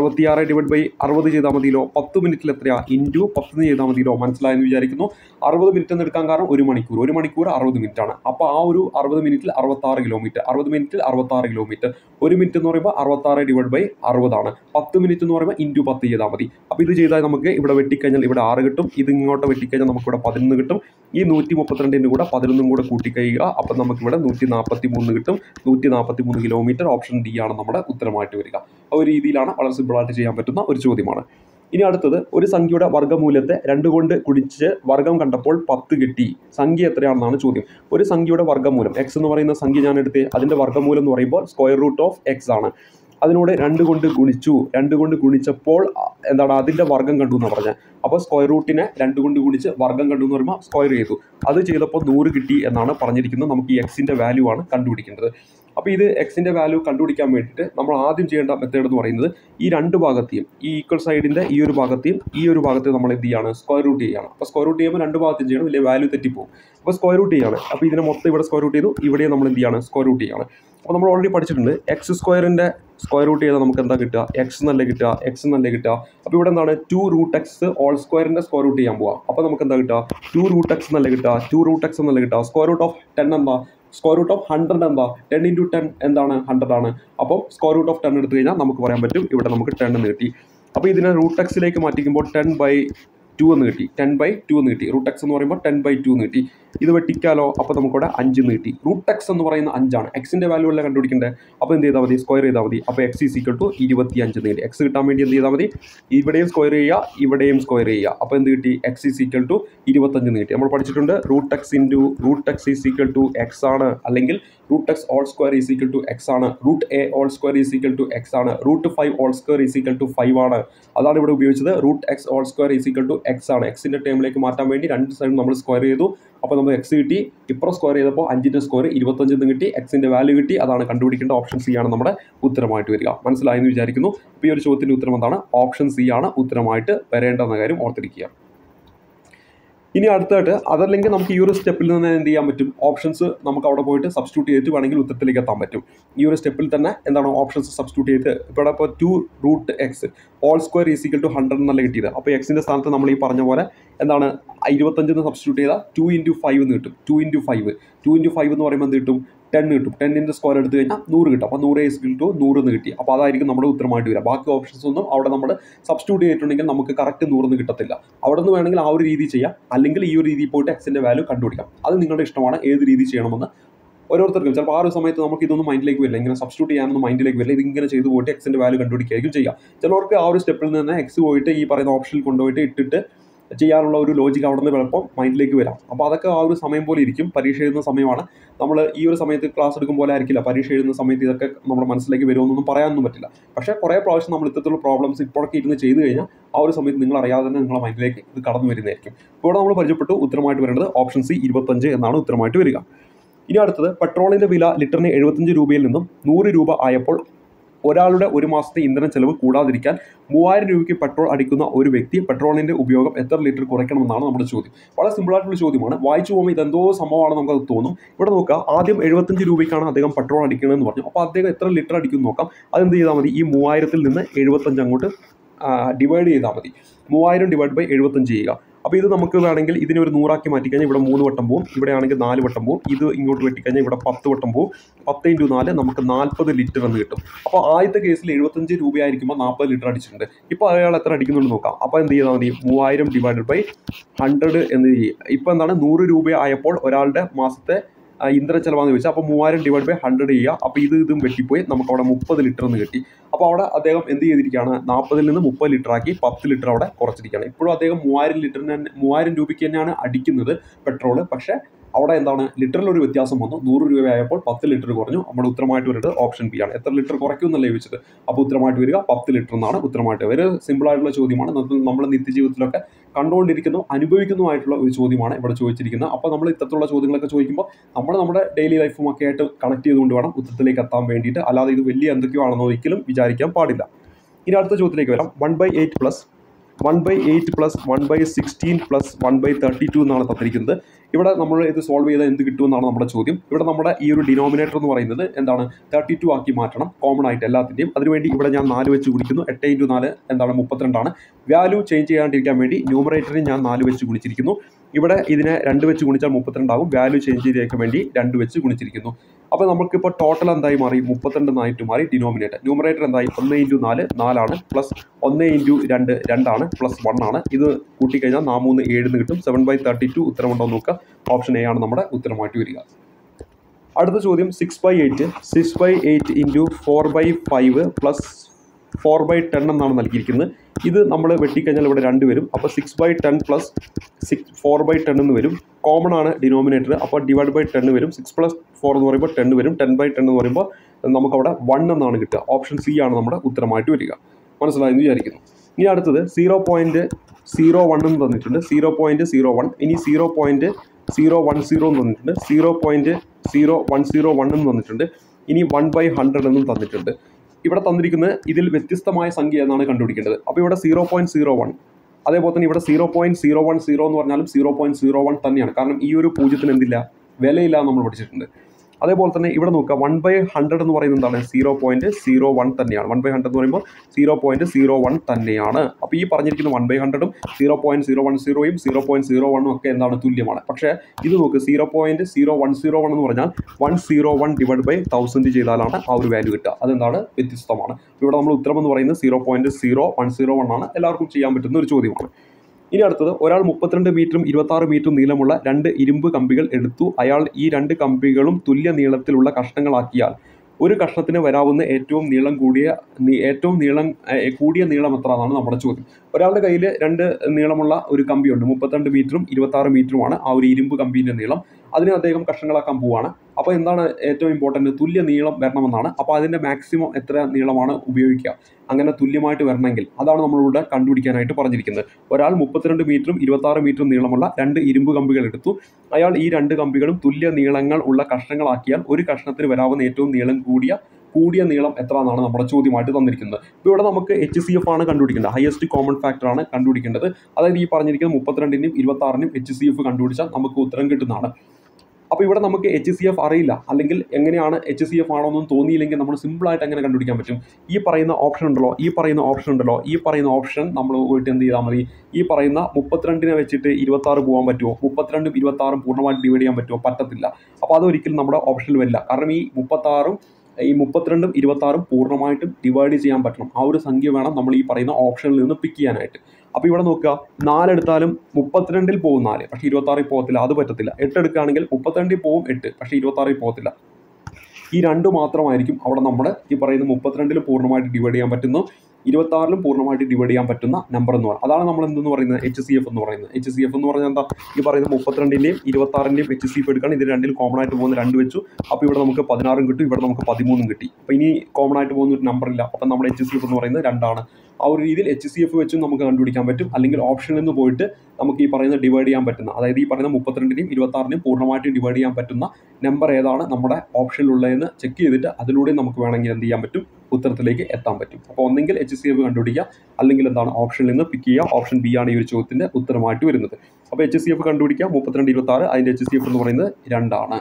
66/60 ചെയ്താൽ മതിയല്ലോ. 10 മിനിറ്റിൽ എത്രയാ? × 10 ചെയ്താൽ മതിയല്ലോ. മനസ്സിലായെന്ന് വിചാരിക്കുന്നു. 60 മിനിറ്റ് എന്ന് എടുക്കാൻ കാരണം 1 മണിക്കൂർ, 1 മണിക്കൂർ 60 മിനിറ്റ് ആണ്. അപ്പോൾ ആ ഒരു 60 മിനിറ്റിൽ 66 കിലോമീറ്റർ, 60 മിനിറ്റിൽ 66 കിലോമീറ്റർ. 1 മിനിറ്റ് എന്ന് പറയുമ്പോൾ 66/60 ആണ്. 10 മിനിറ്റ് എന്ന് പറയുമ്പോൾ × 10 ചെയ്താൽ മതി. അപ്പോൾ ഇത് ചെയ്താൽ നമുക്ക് ഇവിടെ വെട്ടിക്കഴിഞ്ഞാൽ ഇവിടെ 6 കിട്ടും. ഇത് ഇങ്ങോട്ട് വെട്ടിക്കഴിഞ്ഞാൽ നമുക്കിവിടെ 11 കിട്ടും. ഈ 132ൻ്റെ കൂടെ 11 കൂടെ കൂട്ടിക്കഴിയുക. അപ്പം നമുക്കിവിടെ 143 കിട്ടും. 143 കിലോമീറ്റർ. ഓപ്ഷൻ ഡി ആണ് നമ്മുടെ ഉത്തരമായിട്ട് വരിക. ആ ഒരു രീതിയിലാണ് വളരെ സിമ്പിളായിട്ട് ചെയ്യാൻ പറ്റുന്ന ഒരു ചോദ്യമാണ്. ഇനി അടുത്തത്, ഒരു സംഖ്യയുടെ വർഗ്ഗമൂലത്തെ 2 കൊണ്ട് ഗുണിച്ച് വർഗ്ഗം കണ്ടപ്പോൾ 10 കിട്ടി. സംഖ്യ എത്രയാണെന്നാണ് ചോദ്യം. ഒരു സംഖ്യയുടെ വർഗ്ഗമൂലം എക്സ് എന്ന് പറയുന്ന സംഖ്യ ഞാൻ എടുത്ത് അതിൻ്റെ വർഗ്ഗമൂലം എന്ന് പറയുമ്പോൾ സ്ക്വയർ റൂട്ട് ഓഫ് എക്സ് ആണ്. അതിനോട് 2 കൊണ്ട് ഗുണിച്ചു. 2 കൊണ്ട് ഗുണിച്ചപ്പോൾ എന്താണ് അതിൻ്റെ വർഗ്ഗം കണ്ടു എന്ന് പറഞ്ഞാൽ. അപ്പോൾ സ്ക്വയർ റൂട്ടിനെ 2 കൊണ്ട് ഗുണിച്ച് വർഗ്ഗം കണ്ടു എന്ന് പറയുമ്പോൾ സ്ക്വയർ ചെയ്തു. അത് ചെയ്തപ്പോൾ 100 കിട്ടി എന്നാണ് പറഞ്ഞിരിക്കുന്നത്. നമുക്ക് ഈ എക്സിൻ്റെ വാല്യൂ ആണ് കണ്ടുപിടിക്കേണ്ടത്. അപ്പോൾ ഇത് എക്സിൻ്റെ വാല്യൂ കണ്ടുപിടിക്കാൻ വേണ്ടിയിട്ട് നമ്മൾ ആദ്യം ചെയ്യേണ്ട മെത്തേഡ് എന്ന് പറയുന്നത് ഈ 2 ഭാഗത്തെയും ഈ ഈക്വൽ സൈഡിൻ്റെ ഈ ഒരു ഭാഗത്തെയും ഈ ഒരു ഭാഗത്തെയും നമ്മൾ എന്ത് ചെയ്യാണ്? സ്ക്വയർ റൂട്ട് ചെയ്യുകയാണ്. അപ്പോൾ സ്ക്വയർ റൂട്ട് ചെയ്യുമ്പോൾ 2 ഭാഗത്തും ചെയ്യണം, വലിയ വാല്യൂ തെറ്റിപ്പോകും. അപ്പോൾ സ്ക്വയർ റൂട്ട് ചെയ്യുകയാണ്. അപ്പോൾ ഇതിനെ മൊത്തം ഇവിടെ സ്ക്വയർ റൂട്ട് ചെയ്തു, ഇവിടെ നമ്മൾ എന്ത് ചെയ്യാണ്? സ്ക്വയർ റൂട്ട് ചെയ്യുകയാണ്. അപ്പോൾ നമ്മൾ ഓൾറെഡി പഠിച്ചിട്ടുണ്ട് എക്സ് സ്ക്വയറിൻ്റെ സ്ക്വയർ റൂട്ട് ചെയ്താൽ നമുക്ക് എന്താ കിട്ടുക? എക്സ് എന്നല്ലേ കിട്ടുക, എക്സ് എന്നല്ലേ കിട്ടുക. അപ്പോൾ ഇവിടെ എന്താണ് 2√x ഓൾ സ്ക്വയറിൻ്റെ സ്ക്വയർ റൂട്ട് ചെയ്യാൻ പോവുക. അപ്പോൾ നമുക്ക് എന്താ കിട്ടുക? 2√x എന്നല്ലേ കിട്ടുക, 2√x എന്നല്ലേ കിട്ടുക. സ്ക്വയർ റൂട്ട് ഓഫ് 10 എന്താ? സ്ക്വയർ റൂട്ട് ഓഫ് 100 എന്താ? 10 × 10 എന്താണ്? 100 ആണ്. അപ്പോൾ സ്ക്വയർ റൂട്ട് ഓഫ് 10 എടുത്തു കഴിഞ്ഞാൽ നമുക്ക് പറയാൻ പറ്റും ഇവിടെ നമുക്ക് 10 എന്ന് കിട്ടി. അപ്പോൾ ഇതിനെ √x മാറ്റിക്കുമ്പോൾ 10/2 എന്ന് കിട്ടി. 10/2 എന്ന് കിട്ടി. √x എന്ന് പറയുമ്പോൾ 10/2 എന്ന് കിട്ടി. ഇത് വെട്ടിക്കാലോ. അപ്പോൾ നമുക്കിവിടെ 5 എന്ന് കിട്ടി. √x എന്ന് പറയുന്ന 5 ആണ്. എക്സിൻ്റെ വാല്യൂ അല്ല കണ്ടുപിടിക്കേണ്ടത്. അപ്പോൾ എന്ത് ചെയ്താൽ മതി? സ്ക്വയർ ചെയ്താൽ മതി. അപ്പോൾ x = 25 എന്ന് കിട്ടി. എക്സ് കിട്ടാൻ വേണ്ടി എന്ത് ചെയ്താൽ മതി? ഇവിടെയും സ്ക്വയർ ചെയ്യുക, ഇവിടെയും സ്ക്വയർ ചെയ്യുക. അപ്പോൾ എന്ത് കിട്ടി? x = 25 എന്ന് കിട്ടി. നമ്മൾ പഠിച്ചിട്ടുണ്ട് √x × x ആണ്, അല്ലെങ്കിൽ √x all square = x ആണ്, √a all square = x ആണ്, √5 all square = 5 ആണ്. അതാണ് ഇവിടെ ഉപയോഗിച്ചത്. √x all square = x ആണ്. എക്സിൻ്റെ ടേമിലേക്ക് മാറ്റാൻ വേണ്ടി 2 സൈഡും നമ്മൾ സ്ക്വയർ ചെയ്തു. അപ്പോൾ നമുക്ക് എക്സ് കിട്ടി. ഇപ്പുറം സ്ക്വയർ ചെയ്തപ്പോൾ 5ൻ്റെ സ്ക്വയർ 25 എന്ന് കിട്ടി. എക്സിൻ്റെ വാല്യൂ കിട്ടി. അതാണ് കണ്ടുപിടിക്കേണ്ട. ഓപ്ഷൻ സി ആണ് നമ്മുടെ ഉത്തരമായിട്ട് വരിക. മനസ്സിലായെന്ന് വിചാരിക്കുന്നു. അപ്പോൾ ഈ ഒരു ചോദ്യത്തിൻ്റെ ഉത്തരം എന്താണ്? ഓപ്ഷൻ സി ആണ് ഉത്തരമായിട്ട് വരേണ്ടെന്ന കാര്യം ഓർത്തിരിക്കുക. ഇനി അടുത്തായിട്ട് അതല്ലെങ്കിൽ നമുക്ക് ഈ ഒരു സ്റ്റെപ്പിൽ നിന്ന് എന്ത് ചെയ്യാൻ പറ്റും? ഓപ്ഷൻസ് നമുക്ക് അവിടെ പോയിട്ട് സബ്സ്റ്റിറ്റ്യൂട്ട് ചെയ്തിട്ട് വേണമെങ്കിൽ ഉത്തരത്തിലേക്ക് എത്താൻ പറ്റും. ഈ ഒരു സ്റ്റെപ്പിൽ തന്നെ എന്താണ് ഓപ്ഷൻസ് സബ്സ്റ്റിറ്റ്യൂട്ട് ചെയ്ത് ഇപ്പോൾ 2√x ഓൾ സ്ക്വയർ = 100 എന്നല്ല കിട്ടിയത്. അപ്പോൾ എക്സിൻ്റെ സ്ഥാനത്ത് നമ്മൾ ഈ പറഞ്ഞ പോലെ എന്താണ് 25 എന്ന് സബ്സ്റ്റിറ്റ്യൂട്ട് ചെയ്താൽ 2 × 5 എന്ന് കിട്ടും. 2 × 5 എന്ന് പറയുമ്പോൾ എന്ത് കിട്ടും? 10 കിട്ടും. 10ൻ്റെ സ്ക്വയർ എടുത്തു കഴിഞ്ഞാൽ 100 കിട്ടും. അപ്പോൾ 100 = 100 എന്ന് കിട്ടി. അപ്പോൾ അതായിരിക്കും നമ്മുടെ ഉത്തരമായിട്ട് വരിക. ബാക്കി ഓപ്ഷൻസ് ഒന്നും അവിടെ നമ്മൾ സബ്സ്റ്റിറ്റ്യൂട്ട് ചെയ്തിട്ടുണ്ടെങ്കിൽ നമുക്ക് കറക്റ്റ് 100 എന്ന് കിട്ടത്തില്ല. അവിടെ നിന്ന് വേണമെങ്കിൽ ആ ഒരു രീതി ചെയ്യാം, അല്ലെങ്കിൽ ഈ ഒരു രീതിയിൽ പോയിട്ട് എക്സിൻ്റെ വാല്യൂ കണ്ടുപിടിക്കാം. അത് നിങ്ങളുടെ ഇഷ്ടമാണ് ഏത് രീതി ചെയ്യണമെന്ന്. ഓരോരുത്തർക്കും ചിലപ്പോൾ ആ ഒരു സമയത്ത് നമുക്ക് ഇതൊന്നും മൈൻഡിലേക്ക് വരില്ല, ഇങ്ങനെ സബ്സ്റ്റിറ്റ്യൂട്ട് ചെയ്യാനൊന്നും മൈൻഡിലേക്ക് വരില്ല. ഇതിങ്ങനെ ചെയ്ത് പോയിട്ട് എക്സിൻ്റെ വാല്യൂ കണ്ടുപിടിക്കുകയായിരിക്കും ചെയ്യുക. ചിലവർക്ക് ആ ഒരു സ്റ്റെപ്പിൽ നിന്ന് എക്സ് പോയിട്ട് ഈ പറയുന്ന ഓപ്ഷനിൽ കൊണ്ടുപോയിട്ട് ഇട്ടിട്ട് ചെയ്യാനുള്ള ഒരു ലോജിക്ക് അവിടെ നിന്ന് ചിലപ്പോൾ മൈൻഡിലേക്ക് വരാം. അപ്പോൾ അതൊക്കെ ആ ഒരു സമയം പോലെ ഇരിക്കും. പരീക്ഷ എഴുതുന്ന സമയമാണ്. നമ്മൾ ഈ ഒരു സമയത്ത് ക്ലാസ് എടുക്കും പോലെ ആയിരിക്കില്ല പരീക്ഷ എഴുതുന്ന സമയത്ത് ഇതൊക്കെ നമ്മുടെ മനസ്സിലേക്ക് വരുമെന്നൊന്നും പറയാനൊന്നും പറ്റില്ല. പക്ഷേ കുറേ പ്രാവശ്യം നമ്മൾ ഇത്തരത്തിലുള്ള പ്രോബ്ലംസ് ഇപ്പോഴൊക്കെ ഇരുന്ന് ചെയ്ത് കഴിഞ്ഞാൽ ആ ഒരു സമയത്ത് നിങ്ങൾ അറിയാതെ തന്നെ നിങ്ങളുടെ മൈൻഡിലേക്ക് ഇത് കടന്നു വരുന്നതായിരിക്കും. ഇവിടെ നമ്മൾ പരിചയപ്പെട്ടു. ഉത്തരമായിട്ട് വരേണ്ടത് ഓപ്ഷൻ സി 25 എന്നാണ് ഉത്തരമായിട്ട് വരിക. ഇനി അടുത്തത്, പെട്രോളിൻ്റെ വില ലിറ്ററിന് 75 രൂപയിൽ നിന്നും 100 രൂപ ആയപ്പോൾ ഒരാളുടെ ഒരു മാസത്തെ ഇന്ധന ചെലവ് കൂടാതിരിക്കാൻ 3000 രൂപയ്ക്ക് പെട്രോൾ അടിക്കുന്ന ഒരു വ്യക്തി പെട്രോളിൻ്റെ ഉപയോഗം എത്ര ലിറ്റർ കുറയ്ക്കണമെന്നാണ് നമ്മുടെ ചോദ്യം. വളരെ സിമ്പിളായിട്ടുള്ള ചോദ്യമാണ്. വായിച്ചു പോകുമ്പോൾ ഇതെന്തോ സംഭവമാണ് നമുക്കത് തോന്നും. ഇവിടെ നോക്കുക, ആദ്യം 75 രൂപയ്ക്കാണ് അദ്ദേഹം പെട്രോൾ അടിക്കണമെന്ന് പറഞ്ഞു. അപ്പോൾ അദ്ദേഹം എത്ര ലിറ്റർ അടിക്കുമെന്ന് നോക്കാം. അതെന്ത് ചെയ്താൽ മതി? ഈ 3000-ൽ നിന്ന് 75 അങ്ങോട്ട് ഡിവൈഡ് ചെയ്താൽ മതി. 3000/75 ചെയ്യുക. അപ്പോൾ ഇത് നമുക്ക് വേണമെങ്കിൽ ഇതിനെ ഒരു 100 മാറ്റിക്കഴിഞ്ഞാൽ ഇവിടെ 3 വട്ടം പോവും, ഇവിടെ ആണെങ്കിൽ 4 വട്ടം പോവും. ഇത് ഇങ്ങോട്ട് വെട്ടിക്കഴിഞ്ഞാൽ ഇവിടെ 10 വട്ടം പോവും. 10 × 4 നമുക്ക് 40 ലിറ്റർ എന്ന് കിട്ടും. അപ്പോൾ ആദ്യത്തെ കേസിൽ 75 രൂപയായിരിക്കുമ്പോൾ 40 ലിറ്റർ അടിച്ചിട്ടുണ്ട്. ഇപ്പോൾ അയാൾ എത്ര അടിക്കുന്നുണ്ട് നോക്കാം. അപ്പോൾ എന്ത് ചെയ്താൽ മതി? 3000/100 എന്ന് ചെയ്യുക. ഇപ്പോൾ എന്താണ് 100 രൂപ ആയപ്പോൾ ഒരാളുടെ മാസത്തെ ഇന്ധന ചെലവാന്ന് ചോദിച്ചാൽ അപ്പോൾ 3000/100 ചെയ്യുക. അപ്പോൾ ഇതും വെട്ടിപ്പോയി നമുക്ക് അവിടെ 30 ലിറ്റർ എന്ന് കിട്ടി. അപ്പോൾ അവിടെ അദ്ദേഹം എന്ത് ചെയ്തിരിക്കുകയാണ്? 40-ൽ നിന്ന് 30 ലിറ്റർ ആക്കി 10 ലിറ്റർ അവിടെ കുറച്ചിരിക്കുകയാണ്. ഇപ്പോഴും അദ്ദേഹം 3000 രൂപയ്ക്ക് തന്നെയാണ് അടിക്കുന്നത് പെട്രോള്. പക്ഷേ അവിടെ എന്താണ് ലിറ്ററിൽ ഒരു വ്യത്യാസം വന്നു. 100 രൂപയായപ്പോൾ 10 ലിറ്റർ കുറഞ്ഞു. നമ്മുടെ ഉത്തരമായിട്ട് വരുന്നത് ഓപ്ഷൻ ബി ആണ്. എത്ര ലിറ്റർ കുറയ്ക്കും എന്നല്ലേ ചോദിച്ചത്. അപ്പോൾ ഉത്തരമായിട്ട് വരിക 10 ലിറ്റർ എന്നാണ് ഉത്തരമായിട്ട്. ഒരു സിമ്പിളായിട്ടുള്ള ചോദ്യമാണ്. നമ്മൾ നിത്യജീവിതത്തിലൊക്കെ കണ്ടുകൊണ്ടിരിക്കുന്നു അനുഭവിക്കുന്നതുമായിട്ടുള്ള ഒരു ചോദ്യമാണ് ഇവിടെ ചോദിച്ചിരിക്കുന്നത്. അപ്പോൾ നമ്മൾ ഇത്തരത്തിലുള്ള ചോദ്യങ്ങളൊക്കെ ചോദിക്കുമ്പോൾ നമ്മുടെ ഡെയിലി ലൈഫും ഒക്കെ ആയിട്ട് കണക്ട് ചെയ്തുകൊണ്ട് വേണം ഉത്തരത്തിലേക്ക് എത്താൻ വേണ്ടിയിട്ട്. അല്ലാതെ ഇത് വലിയ എന്തൊക്കെയോ ആണെന്ന് ഒരിക്കലും വിചാരിക്കാൻ പാടില്ല. ഇനി അടുത്ത ചോദ്യത്തിലേക്ക് വരാം. 1/8 പ്ലസ് 1/16 പ്ലസ് 1/32 എന്നാണ് തന്നിരിക്കുന്നത്. ഇവിടെ നമ്മൾ ഇത് സോൾവ് ചെയ്താൽ എന്ത് കിട്ടുമെന്നാണ് നമ്മുടെ ചോദ്യം. ഇവിടെ നമ്മുടെ ഈ ഒരു ഡിനോമിനേറ്റർ എന്ന് പറയുന്നത് എന്താണ് 32 ആക്കി മാറ്റണം കോമൺ ആയിട്ട് എല്ലാത്തിൻ്റെയും. അതിനുവേണ്ടി ഇവിടെ ഞാൻ 4 വെച്ച് ഗുണിക്കുന്നു. 8 × 4 എന്താണ് 32 ആണ്. വാല്യൂ ചേഞ്ച് ചെയ്യാണ്ടിരിക്കാൻ വേണ്ടി ന്യൂമറേറ്ററിന് ഞാൻ 4 വെച്ച് ഗുണിച്ചിരിക്കുന്നു. ഇവിടെ ഇതിനെ 2 വെച്ച് ഗുണിച്ചാൽ 32 ആകും. വാല്യൂ ചേഞ്ച് ചെയ്തേക്കാൻ വേണ്ടി 2 വെച്ച് ഗുണിച്ചിരിക്കുന്നു. അപ്പോൾ നമുക്കിപ്പോൾ ടോട്ടൽ എന്തായി മാറി 32 എന്നായിട്ട് മാറി ഡിനോമിനേറ്റർ. ന്യൂമറേറ്റർ എന്തായി 1 × 4 4 പ്ലസ് 1 × 2 2 പ്ലസ് 1 ആണ്. ഇത് കൂട്ടിക്കഴിഞ്ഞാൽ 4 3 7 എന്ന് കിട്ടും. 7/32 ഉത്തരമുണ്ടോ നോക്കുക. ഓപ്ഷൻ എ ആണ് നമ്മുടെ ഉത്തരമായിട്ട് വരിക. അടുത്ത ചോദ്യം 6/8 × 4/5 പ്ലസ് 4/10 എന്നാണ് നൽകിയിരിക്കുന്നത്. ഇത് നമ്മൾ വെട്ടിക്കഴിഞ്ഞാൽ ഇവിടെ 2 വരും. അപ്പോൾ 6/10 പ്ലസ് 4/10 എന്ന് വരും. കോമൺ ആണ് ഡിനോമിനേറ്റർ. അപ്പോൾ /10 വരും. 6 + 4 എന്ന് പറയുമ്പോൾ 10 വരും. 10/10 എന്ന് പറയുമ്പോൾ നമുക്കവിടെ 1 എന്നാണ് കിട്ടുക. ഓപ്ഷൻ സി ആണ് നമ്മുടെ ഉത്തരമായിട്ട് വരിക. മനസ്സിലായെന്ന് വിചാരിക്കുന്നു. ഇനി അടുത്തത് 0.01 എന്ന് തന്നിട്ടുണ്ട്. 0.01 ഇനി 0.010 എന്ന് തന്നിട്ടുണ്ട്. 0.0101 എന്ന് തന്നിട്ടുണ്ട്. ഇനി 1/100 എന്നും തന്നിട്ടുണ്ട്. ഇവിടെ തന്നിരിക്കുന്നത് ഇതിൽ വ്യത്യസ്തമായ സംഖ്യ എന്നാണ് കണ്ടുപിടിക്കേണ്ടത്. അപ്പോൾ ഇവിടെ 0.01 അതേപോലെ തന്നെ ഇവിടെ 0.010 എന്ന് പറഞ്ഞാലും 0.01 തന്നെയാണ്. കാരണം ഈ ഒരു 0ത്തിന് എന്തില്ല വിലയില്ല നമ്മൾ പഠിച്ചിട്ടുണ്ട്. അതേപോലെ തന്നെ ഇവിടെ നോക്കുക 1/100 എന്ന് പറയുന്നത് എന്താണ് 0.01 തന്നെയാണ്. 1/100 എന്ന് പറയുമ്പോൾ 0.01 തന്നെയാണ്. അപ്പോൾ ഈ പറഞ്ഞിരിക്കുന്ന 1/100ഉം 0.010യും 0.01 ഒക്കെ എന്താണ് തുല്യമാണ്. പക്ഷേ ഇത് നോക്ക് 0.0101 എന്ന് പറഞ്ഞാൽ 101/1000 ചെയ്താലാണ് ആ ഒരു വാല്യൂ കിട്ടുക. അതെന്താണ് വ്യത്യസ്തമാണ്. ഇവിടെ നമ്മൾ ഉത്തരം എന്ന് പറയുന്നത് 0.0101 ആണ്. എല്ലാവർക്കും ചെയ്യാൻ പറ്റുന്ന ഒരു ചോദ്യമാണ്. ഇനി അടുത്തത് ഒരാൾ 32 മീറ്ററും 26 മീറ്ററും നീളമുള്ള 2 ഇരുമ്പ് കമ്പികൾ എടുത്തു. അയാൾ ഈ 2 കമ്പികളും തുല്യ നീളത്തിലുള്ള കഷ്ണങ്ങളാക്കിയാൽ ഒരു കഷ്ണത്തിന് വരാവുന്ന ഏറ്റവും കൂടിയ നീളം എത്ര എന്നാണ് നമ്മുടെ ചോദ്യം. ഒരാളുടെ കയ്യിൽ 2 നീളമുള്ള ഒരു കമ്പിയുണ്ട്. 32 മീറ്ററും 26 മീറ്ററുമാണ് ആ ഒരു ഇരുമ്പ് കമ്പീൻ്റെ നീളം. അതിനെ അദ്ദേഹം കഷ്ണങ്ങളാക്കാൻ പോവുകയാണ്. അപ്പോൾ എന്താണ് ഏറ്റവും ഇമ്പോർട്ടൻറ്റ് തുല്യ നീളം വരണമെന്നാണ്. അപ്പോൾ അതിൻ്റെ മാക്സിമം എത്ര നീളമാണ് ഉപയോഗിക്കുക. അങ്ങനെ തുല്യമായിട്ട് വരണമെങ്കിൽ അതാണ് നമ്മളിവിടെ കണ്ടുപിടിക്കാനായിട്ട് പറഞ്ഞിരിക്കുന്നത്. ഒരാൾ 32 മീറ്ററും 26 മീറ്ററും നീളമുള്ള 2 ഇരുമ്പ് കമ്പികൾ എടുത്തു. അയാൾ ഈ 2 കമ്പികളും തുല്യ നീളങ്ങൾ ഉള്ള കഷ്ണങ്ങളാക്കിയാൽ ഒരു കഷ്ണത്തിന് വരാവുന്ന ഏറ്റവും നീളം കൂടിയ നീളം എത്ര എന്നാണ് നമ്മുടെ ചോദ്യമായിട്ട് തന്നിരിക്കുന്നത്. ഇപ്പോൾ ഇവിടെ നമുക്ക് HCF ആണ് കണ്ടുപിടിക്കേണ്ടത്. ഹയസ്റ്റ് കോമൺ ഫാക്ടർ ആണ് കണ്ടുപിടിക്കേണ്ടത്. അതായത് ഈ പറഞ്ഞിരിക്കുന്ന 32നും 26നും HCF കണ്ടുപിടിച്ചാൽ നമുക്ക് ഉത്തരം കിട്ടുന്നതാണ്. അപ്പോൾ ഇവിടെ നമുക്ക് HCF അറിയില്ല, അല്ലെങ്കിൽ എങ്ങനെയാണ് HCF ആണോ എന്നും തോന്നിയില്ലെങ്കിൽ നമ്മൾ സിമ്പിളായിട്ട് എങ്ങനെ കണ്ടുപിടിക്കാൻ പറ്റും. ഈ പറയുന്ന ഓപ്ഷൻ ഉണ്ടല്ലോ, ഈ പറയുന്ന ഓപ്ഷൻ നമ്മൾ പോയിട്ട് എന്ത് ചെയ്താൽ മതി. ഈ പറയുന്ന 32നെ വെച്ചിട്ട് 26 പോകാൻ പറ്റുമോ? 32ഉം 26ഉം പൂർണ്ണമായിട്ട് ഡിവൈഡ് ചെയ്യാൻ പറ്റുമോ? പറ്റത്തില്ല. അപ്പോൾ അതൊരിക്കലും നമ്മുടെ ഓപ്ഷനിൽ വരില്ല. കാരണം ഈ 32ഉം 26ഉം പൂർണ്ണമായിട്ടും ഡിവൈഡ് ചെയ്യാൻ പറ്റണം. ആ ഒരു സംഖ്യ വേണം നമ്മൾ ഈ പറയുന്ന ഓപ്ഷനിൽ നിന്ന് പിക്ക് ചെയ്യാനായിട്ട്. അപ്പോൾ ഇവിടെ നോക്കുക 4 എടുത്താലും 32ൽ പോകും 4, പക്ഷേ 26ൽ പോകത്തില്ല. അത് പറ്റത്തില്ല. 8 എടുക്കുകയാണെങ്കിൽ 32ൽ പോകും 8, പക്ഷേ 26ൽ പോകത്തില്ല. ഈ 2 മാത്രമായിരിക്കും അവിടെ നമ്മൾ ഈ പറയുന്ന 32ൽ പൂർണ്ണമായിട്ട് ഡിവൈഡ് ചെയ്യാൻ പറ്റുന്നു, 26ലും പൂർണ്ണമായിട്ട് ഡിവൈഡ് ചെയ്യാൻ പറ്റുന്ന നമ്പർ എന്ന് പറയുന്നത്. അതാണ് നമ്മൾ എന്തെന്ന് പറയുന്നത് HCF എന്ന് പറയുന്നത്. HCF എന്ന് പറഞ്ഞാൽ എന്താ, ഈ പറയുന്ന 32ൻ്റെയും 26ൻ്റെയും HCF എടുക്കുകയാണ്. ഇത് രണ്ടിൽ കോമൺ ആയിട്ട് പോകുന്ന 2 വെച്ചു. അപ്പോൾ ഇവിടെ നമുക്ക് 16 കിട്ടും, ഇവിടെ നമുക്ക് 13 കിട്ടി. അപ്പോൾ ഇനി കോമൺ ആയിട്ട് പോകുന്ന ഒരു നമ്പർ ഇല്ല. അപ്പം നമ്മുടെ HCF എന്ന് പറയുന്നത് 2 ആണ്. ആ ഒരു രീതിയിൽ HCF വെച്ചും നമുക്ക് കണ്ടുപിടിക്കാൻ പറ്റും. അല്ലെങ്കിൽ ഓപ്ഷനിൽ നിന്ന് പോയിട്ട് നമുക്ക് ഈ പറയുന്ന ഡിവൈഡ് ചെയ്യാൻ പറ്റുന്ന, അതായത് ഈ പറയുന്ന 32നെയും 26നെയും പൂർണ്ണമായിട്ട് ഡിവൈഡ് ചെയ്യാൻ പറ്റുന്ന നമ്പർ ഏതാണ് നമ്മുടെ ഓപ്ഷനിലുള്ളതെന്ന് ചെക്ക് ചെയ്തിട്ട് അതിലൂടെ നമുക്ക് വേണമെങ്കിൽ എന്ത് ചെയ്യാൻ പറ്റും, ഉത്തരത്തിലേക്ക് എത്താൻ പറ്റും. അപ്പോൾ ഒന്നെങ്കിൽ HCF കണ്ടുപിടിക്കുക, അല്ലെങ്കിൽ എന്താണ് ഓപ്ഷനിൽ നിന്ന് പിക്ക് ചെയ്യുക. ഓപ്ഷൻ ബി ആണ് ഈ ഒരു ചോദ്യത്തിൻ്റെ ഉത്തരമായിട്ട് വരുന്നത്. അപ്പോൾ HCF കണ്ടുപിടിക്കുക 32 26, അതിൻ്റെ HCF എന്ന് പറയുന്നത് 2 ആണ്.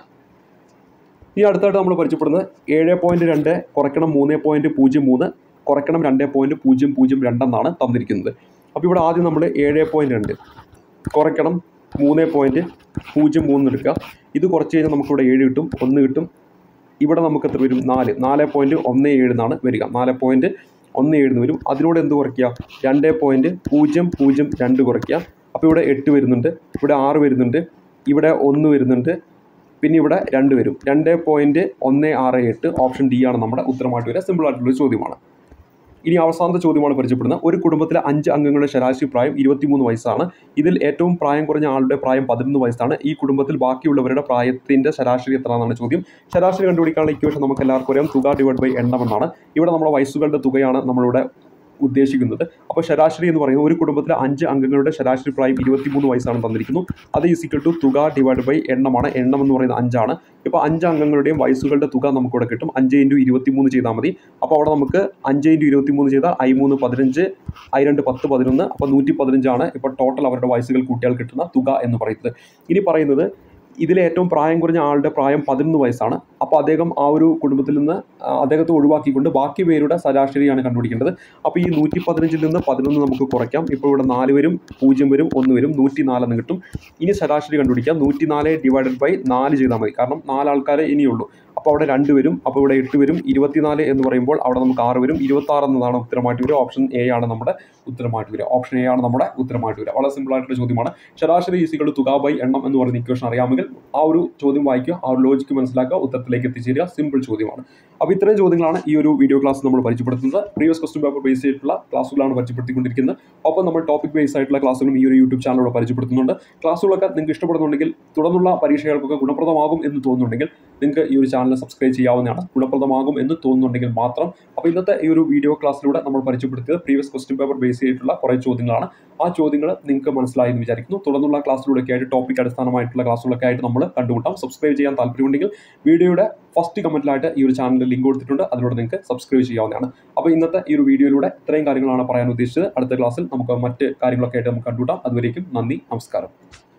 ഈ അടുത്തായിട്ട് നമ്മൾ പരിചയപ്പെടുന്നത് 7.2 കുറയ്ക്കണം 3.03 കുറയ്ക്കണം 2.002 എന്നാണ് തന്നിരിക്കുന്നത്. അപ്പോൾ ഇവിടെ ആദ്യം നമ്മൾ 7.2 കുറയ്ക്കണം 3.03 എടുക്കുക. ഇത് കുറച്ച് കഴിഞ്ഞാൽ നമുക്കിവിടെ 7 കിട്ടും, 1 കിട്ടും. ഇവിടെ നമുക്ക് എത്ര വരും, 4.17 എന്നാണ് വരിക. 4.17 എന്ന് വരും. അതിനോട് എന്ത് കുറയ്ക്കുക, 2.002 കുറയ്ക്കുക. അപ്പോൾ ഇവിടെ 8 വരുന്നുണ്ട്, ഇവിടെ 6 വരുന്നുണ്ട്, ഇവിടെ 1 വരുന്നുണ്ട്, പിന്നെ ഇവിടെ 2 വരും. 2.168 ഓപ്ഷൻ ഡി ആണ് നമ്മുടെ ഉത്തരമായിട്ട് വരിക. സിമ്പിളായിട്ടുള്ളൊരു ചോദ്യമാണ്. ഇനി അവസാനത്തെ ചോദ്യമാണ് പരിചയപ്പെടുന്നത്. ഒരു കുടുംബത്തിലെ 5 അംഗങ്ങളുടെ ശരാശരി പ്രായം 23 വയസ്സാണ്. ഇതിൽ ഏറ്റവും പ്രായം കുറഞ്ഞ ആളുടെ പ്രായം 11 വയസ്സാണ്. ഈ കുടുംബത്തിൽ ബാക്കിയുള്ളവരുടെ പ്രായത്തിൻ്റെ ശരാശരി എത്രയാണെന്നാണ് ചോദ്യം. ശരാശരി കണ്ടുപിടിക്കാനുള്ള ഇക്വേഷൻ നമുക്ക് എല്ലാവർക്കും അറിയാം, തുക ഡിവൈഡ് ബൈ എണ്ണം എന്നാണ്. ഇവിടെ നമ്മുടെ വയസ്സുകളുടെ തുകയാണ് നമ്മളിവിടെ ഉദ്ദേശിക്കുന്നത്. അപ്പോൾ ശരാശരി എന്ന് പറയുന്നത് ഒരു കുടുംബത്തിലെ 5 അംഗങ്ങളുടെ ശരാശരി പ്രായം 23 വയസ്സാണ് തന്നിരിക്കുന്നു. അത് ഈക്വൽ ടു തുക ഡിവൈഡ് ബൈ എണ്ണമാണ്. എണ്ണം എന്ന് പറയുന്നത് 5 ആണ്. ഇപ്പോൾ 5 അംഗങ്ങളുടെയും വയസ്സുകളുടെ തുക നമുക്കിവിടെ കിട്ടും. 5 × 23 ചെയ്താൽ മതി. അപ്പോൾ അവിടെ നമുക്ക് 5 × 23 ചെയ്താൽ I3 15, I2 10 11, അപ്പോൾ 115 ആണ് ഇപ്പോൾ ടോട്ടൽ അവരുടെ വയസ്സുകൾ കൂട്ടിയാൽ കിട്ടുന്ന തുക എന്ന് പറയുന്നത്. ഇനി പറയുന്നത് ഇതിലെ ഏറ്റവും പ്രായം കുറഞ്ഞ ആളുടെ പ്രായം 11 വയസ്സാണ്. അപ്പോൾ അദ്ദേഹം ആ ഒരു കുടുംബത്തിൽ നിന്ന് അദ്ദേഹത്തെ ഒഴിവാക്കിക്കൊണ്ട് ബാക്കി പേരുടെ ശരാശരിയാണ് കണ്ടുപിടിക്കേണ്ടത്. അപ്പോൾ ഈ 115 നിന്ന് 11 നമുക്ക് കുറയ്ക്കാം. ഇപ്പോൾ ഇവിടെ 4 വരും, 0 വരും, 1 വരും, 104 എന്ന് കിട്ടും. ഇനി ശരാശരി കണ്ടുപിടിക്കാം. 104 ഡിവൈഡഡ് ബൈ 4 ചെയ്താൽ മതി. കാരണം 4 ആൾക്കാരെ ഇനിയുള്ളൂ. അപ്പോൾ അവിടെ 2 വരും, അപ്പോൾ ഇവിടെ 8 വരും. 24 എന്ന് പറയുമ്പോൾ അവിടെ നമുക്ക് 6 വരും. 26 എന്നതാണ് ഉത്തരമായിട്ട് വരിക. ഓപ്ഷൻ എ ആണ് നമ്മുടെ ഉത്തരമായിട്ട് വരിക. ഓപ്ഷൻ എ ആണ് നമ്മുടെ ഉത്തരമായിട്ട് വരിക. വളരെ സിമ്പിൾ ആയിട്ടുള്ള ചോദ്യമാണ്. ശരാശരി ഈക്വൽ ടു തുക ബൈ എണ്ണം എന്ന് പറയുന്ന ഇക്വേഷൻ അറിയാമെങ്കിൽ ആ ഒരു ചോദ്യം വായിക്കുക, ആ ഒരു ലോജിക്ക് മനസ്സിലാക്കുക, ഉത്തരത്തിലേക്ക് എത്തിച്ചേരുക. സിമ്പിൾ ചോദ്യമാണ്. അപ്പോൾ ഇത്രയും ചോദ്യങ്ങളാണ് ഈ ഒരു വീഡിയോ ക്ലാസ് നമ്മൾ പരിചയപ്പെടുത്തുന്നത്. പ്രീവിയസ് ക്വസ്റ്റ്യൻ പേപ്പർ ബേസ് ചെയ്തിട്ടുള്ള ക്ലാസ്സുകളാണ് പരിചയപ്പെടുത്തിക്കൊണ്ടിരിക്കുന്നത്. ഒപ്പം നമ്മൾ ടോപ്പിക് ബേസ് ആയിട്ടുള്ള ക്ലാസ്സുകളും ഈ ഒരു യൂട്യൂബ് ചാനലിലൂടെ പരിചയപ്പെടുത്തുന്നുണ്ട്. ക്ലാസ്സുകളൊക്കെ നിങ്ങൾക്ക് ഇഷ്ടപ്പെടുന്നുണ്ടെങ്കിൽ, തുടർന്നുള്ള പരീക്ഷകൾക്കൊക്കെ ഗുണപ്രദമാകും എന്ന് തോന്നുന്നുണ്ടെങ്കിൽ നിങ്ങൾക്ക് ഈ ഒരു ചാനൽ സബ്സ്ക്രൈബ് ചെയ്യാവുന്നതാണ്. ഗുണപ്രദമാകും എന്ന് തോന്നുന്നുണ്ടെങ്കിൽ മാത്രം. അപ്പോൾ ഇന്നത്തെ ഈ ഒരു വീഡിയോ ക്ലാസ്സിലൂടെ നമ്മൾ പരിചയപ്പെടുത്തിയത് പ്രീവിയസ് ക്വസ്റ്റ്യൻ പേപ്പർ ബേസ് ചെയ്തിട്ടുള്ള കുറേ ചോദ്യങ്ങളാണ്. ആ ചോദ്യങ്ങൾ നിങ്ങൾക്ക് മനസ്സിലായി എന്ന് വിചാരിക്കുന്നു. തുടർന്നുള്ള ക്ലാസ്സിലൂടെയൊക്കെ ആയിട്ട് ടോപ്പിക് അടിസ്ഥാനമായിട്ടുള്ള ക്ലാസ്സുകളൊക്കെ ആയിട്ട് നമ്മൾ കണ്ടുമുട്ടാം. സബ്സ്ക്രൈബ് ചെയ്യാൻ താല്പര്യമുണ്ടെങ്കിൽ വീഡിയോയുടെ ഫസ്റ്റ് കമൻറ്റിലായിട്ട് ഈ ഒരു ചാനലിൽ ലിങ്ക് കൊടുത്തിട്ടുണ്ട്. അതിലൂടെ നിങ്ങൾക്ക് സബ്സ്ക്രൈബ് ചെയ്യാവുന്നതാണ്. അപ്പോൾ ഇന്നത്തെ ഈ ഒരു വീഡിയോയിലൂടെ ഇത്രയും കാര്യങ്ങളാണ് പറയാൻ ഉദ്ദേശിച്ചത്. അടുത്ത ക്ലാസ്സിൽ നമുക്ക് മറ്റ് കാര്യങ്ങളൊക്കെ ആയിട്ട് നമുക്ക് കണ്ടുമുട്ടാം. അതുവരേക്കും നന്ദി, നമസ്കാരം.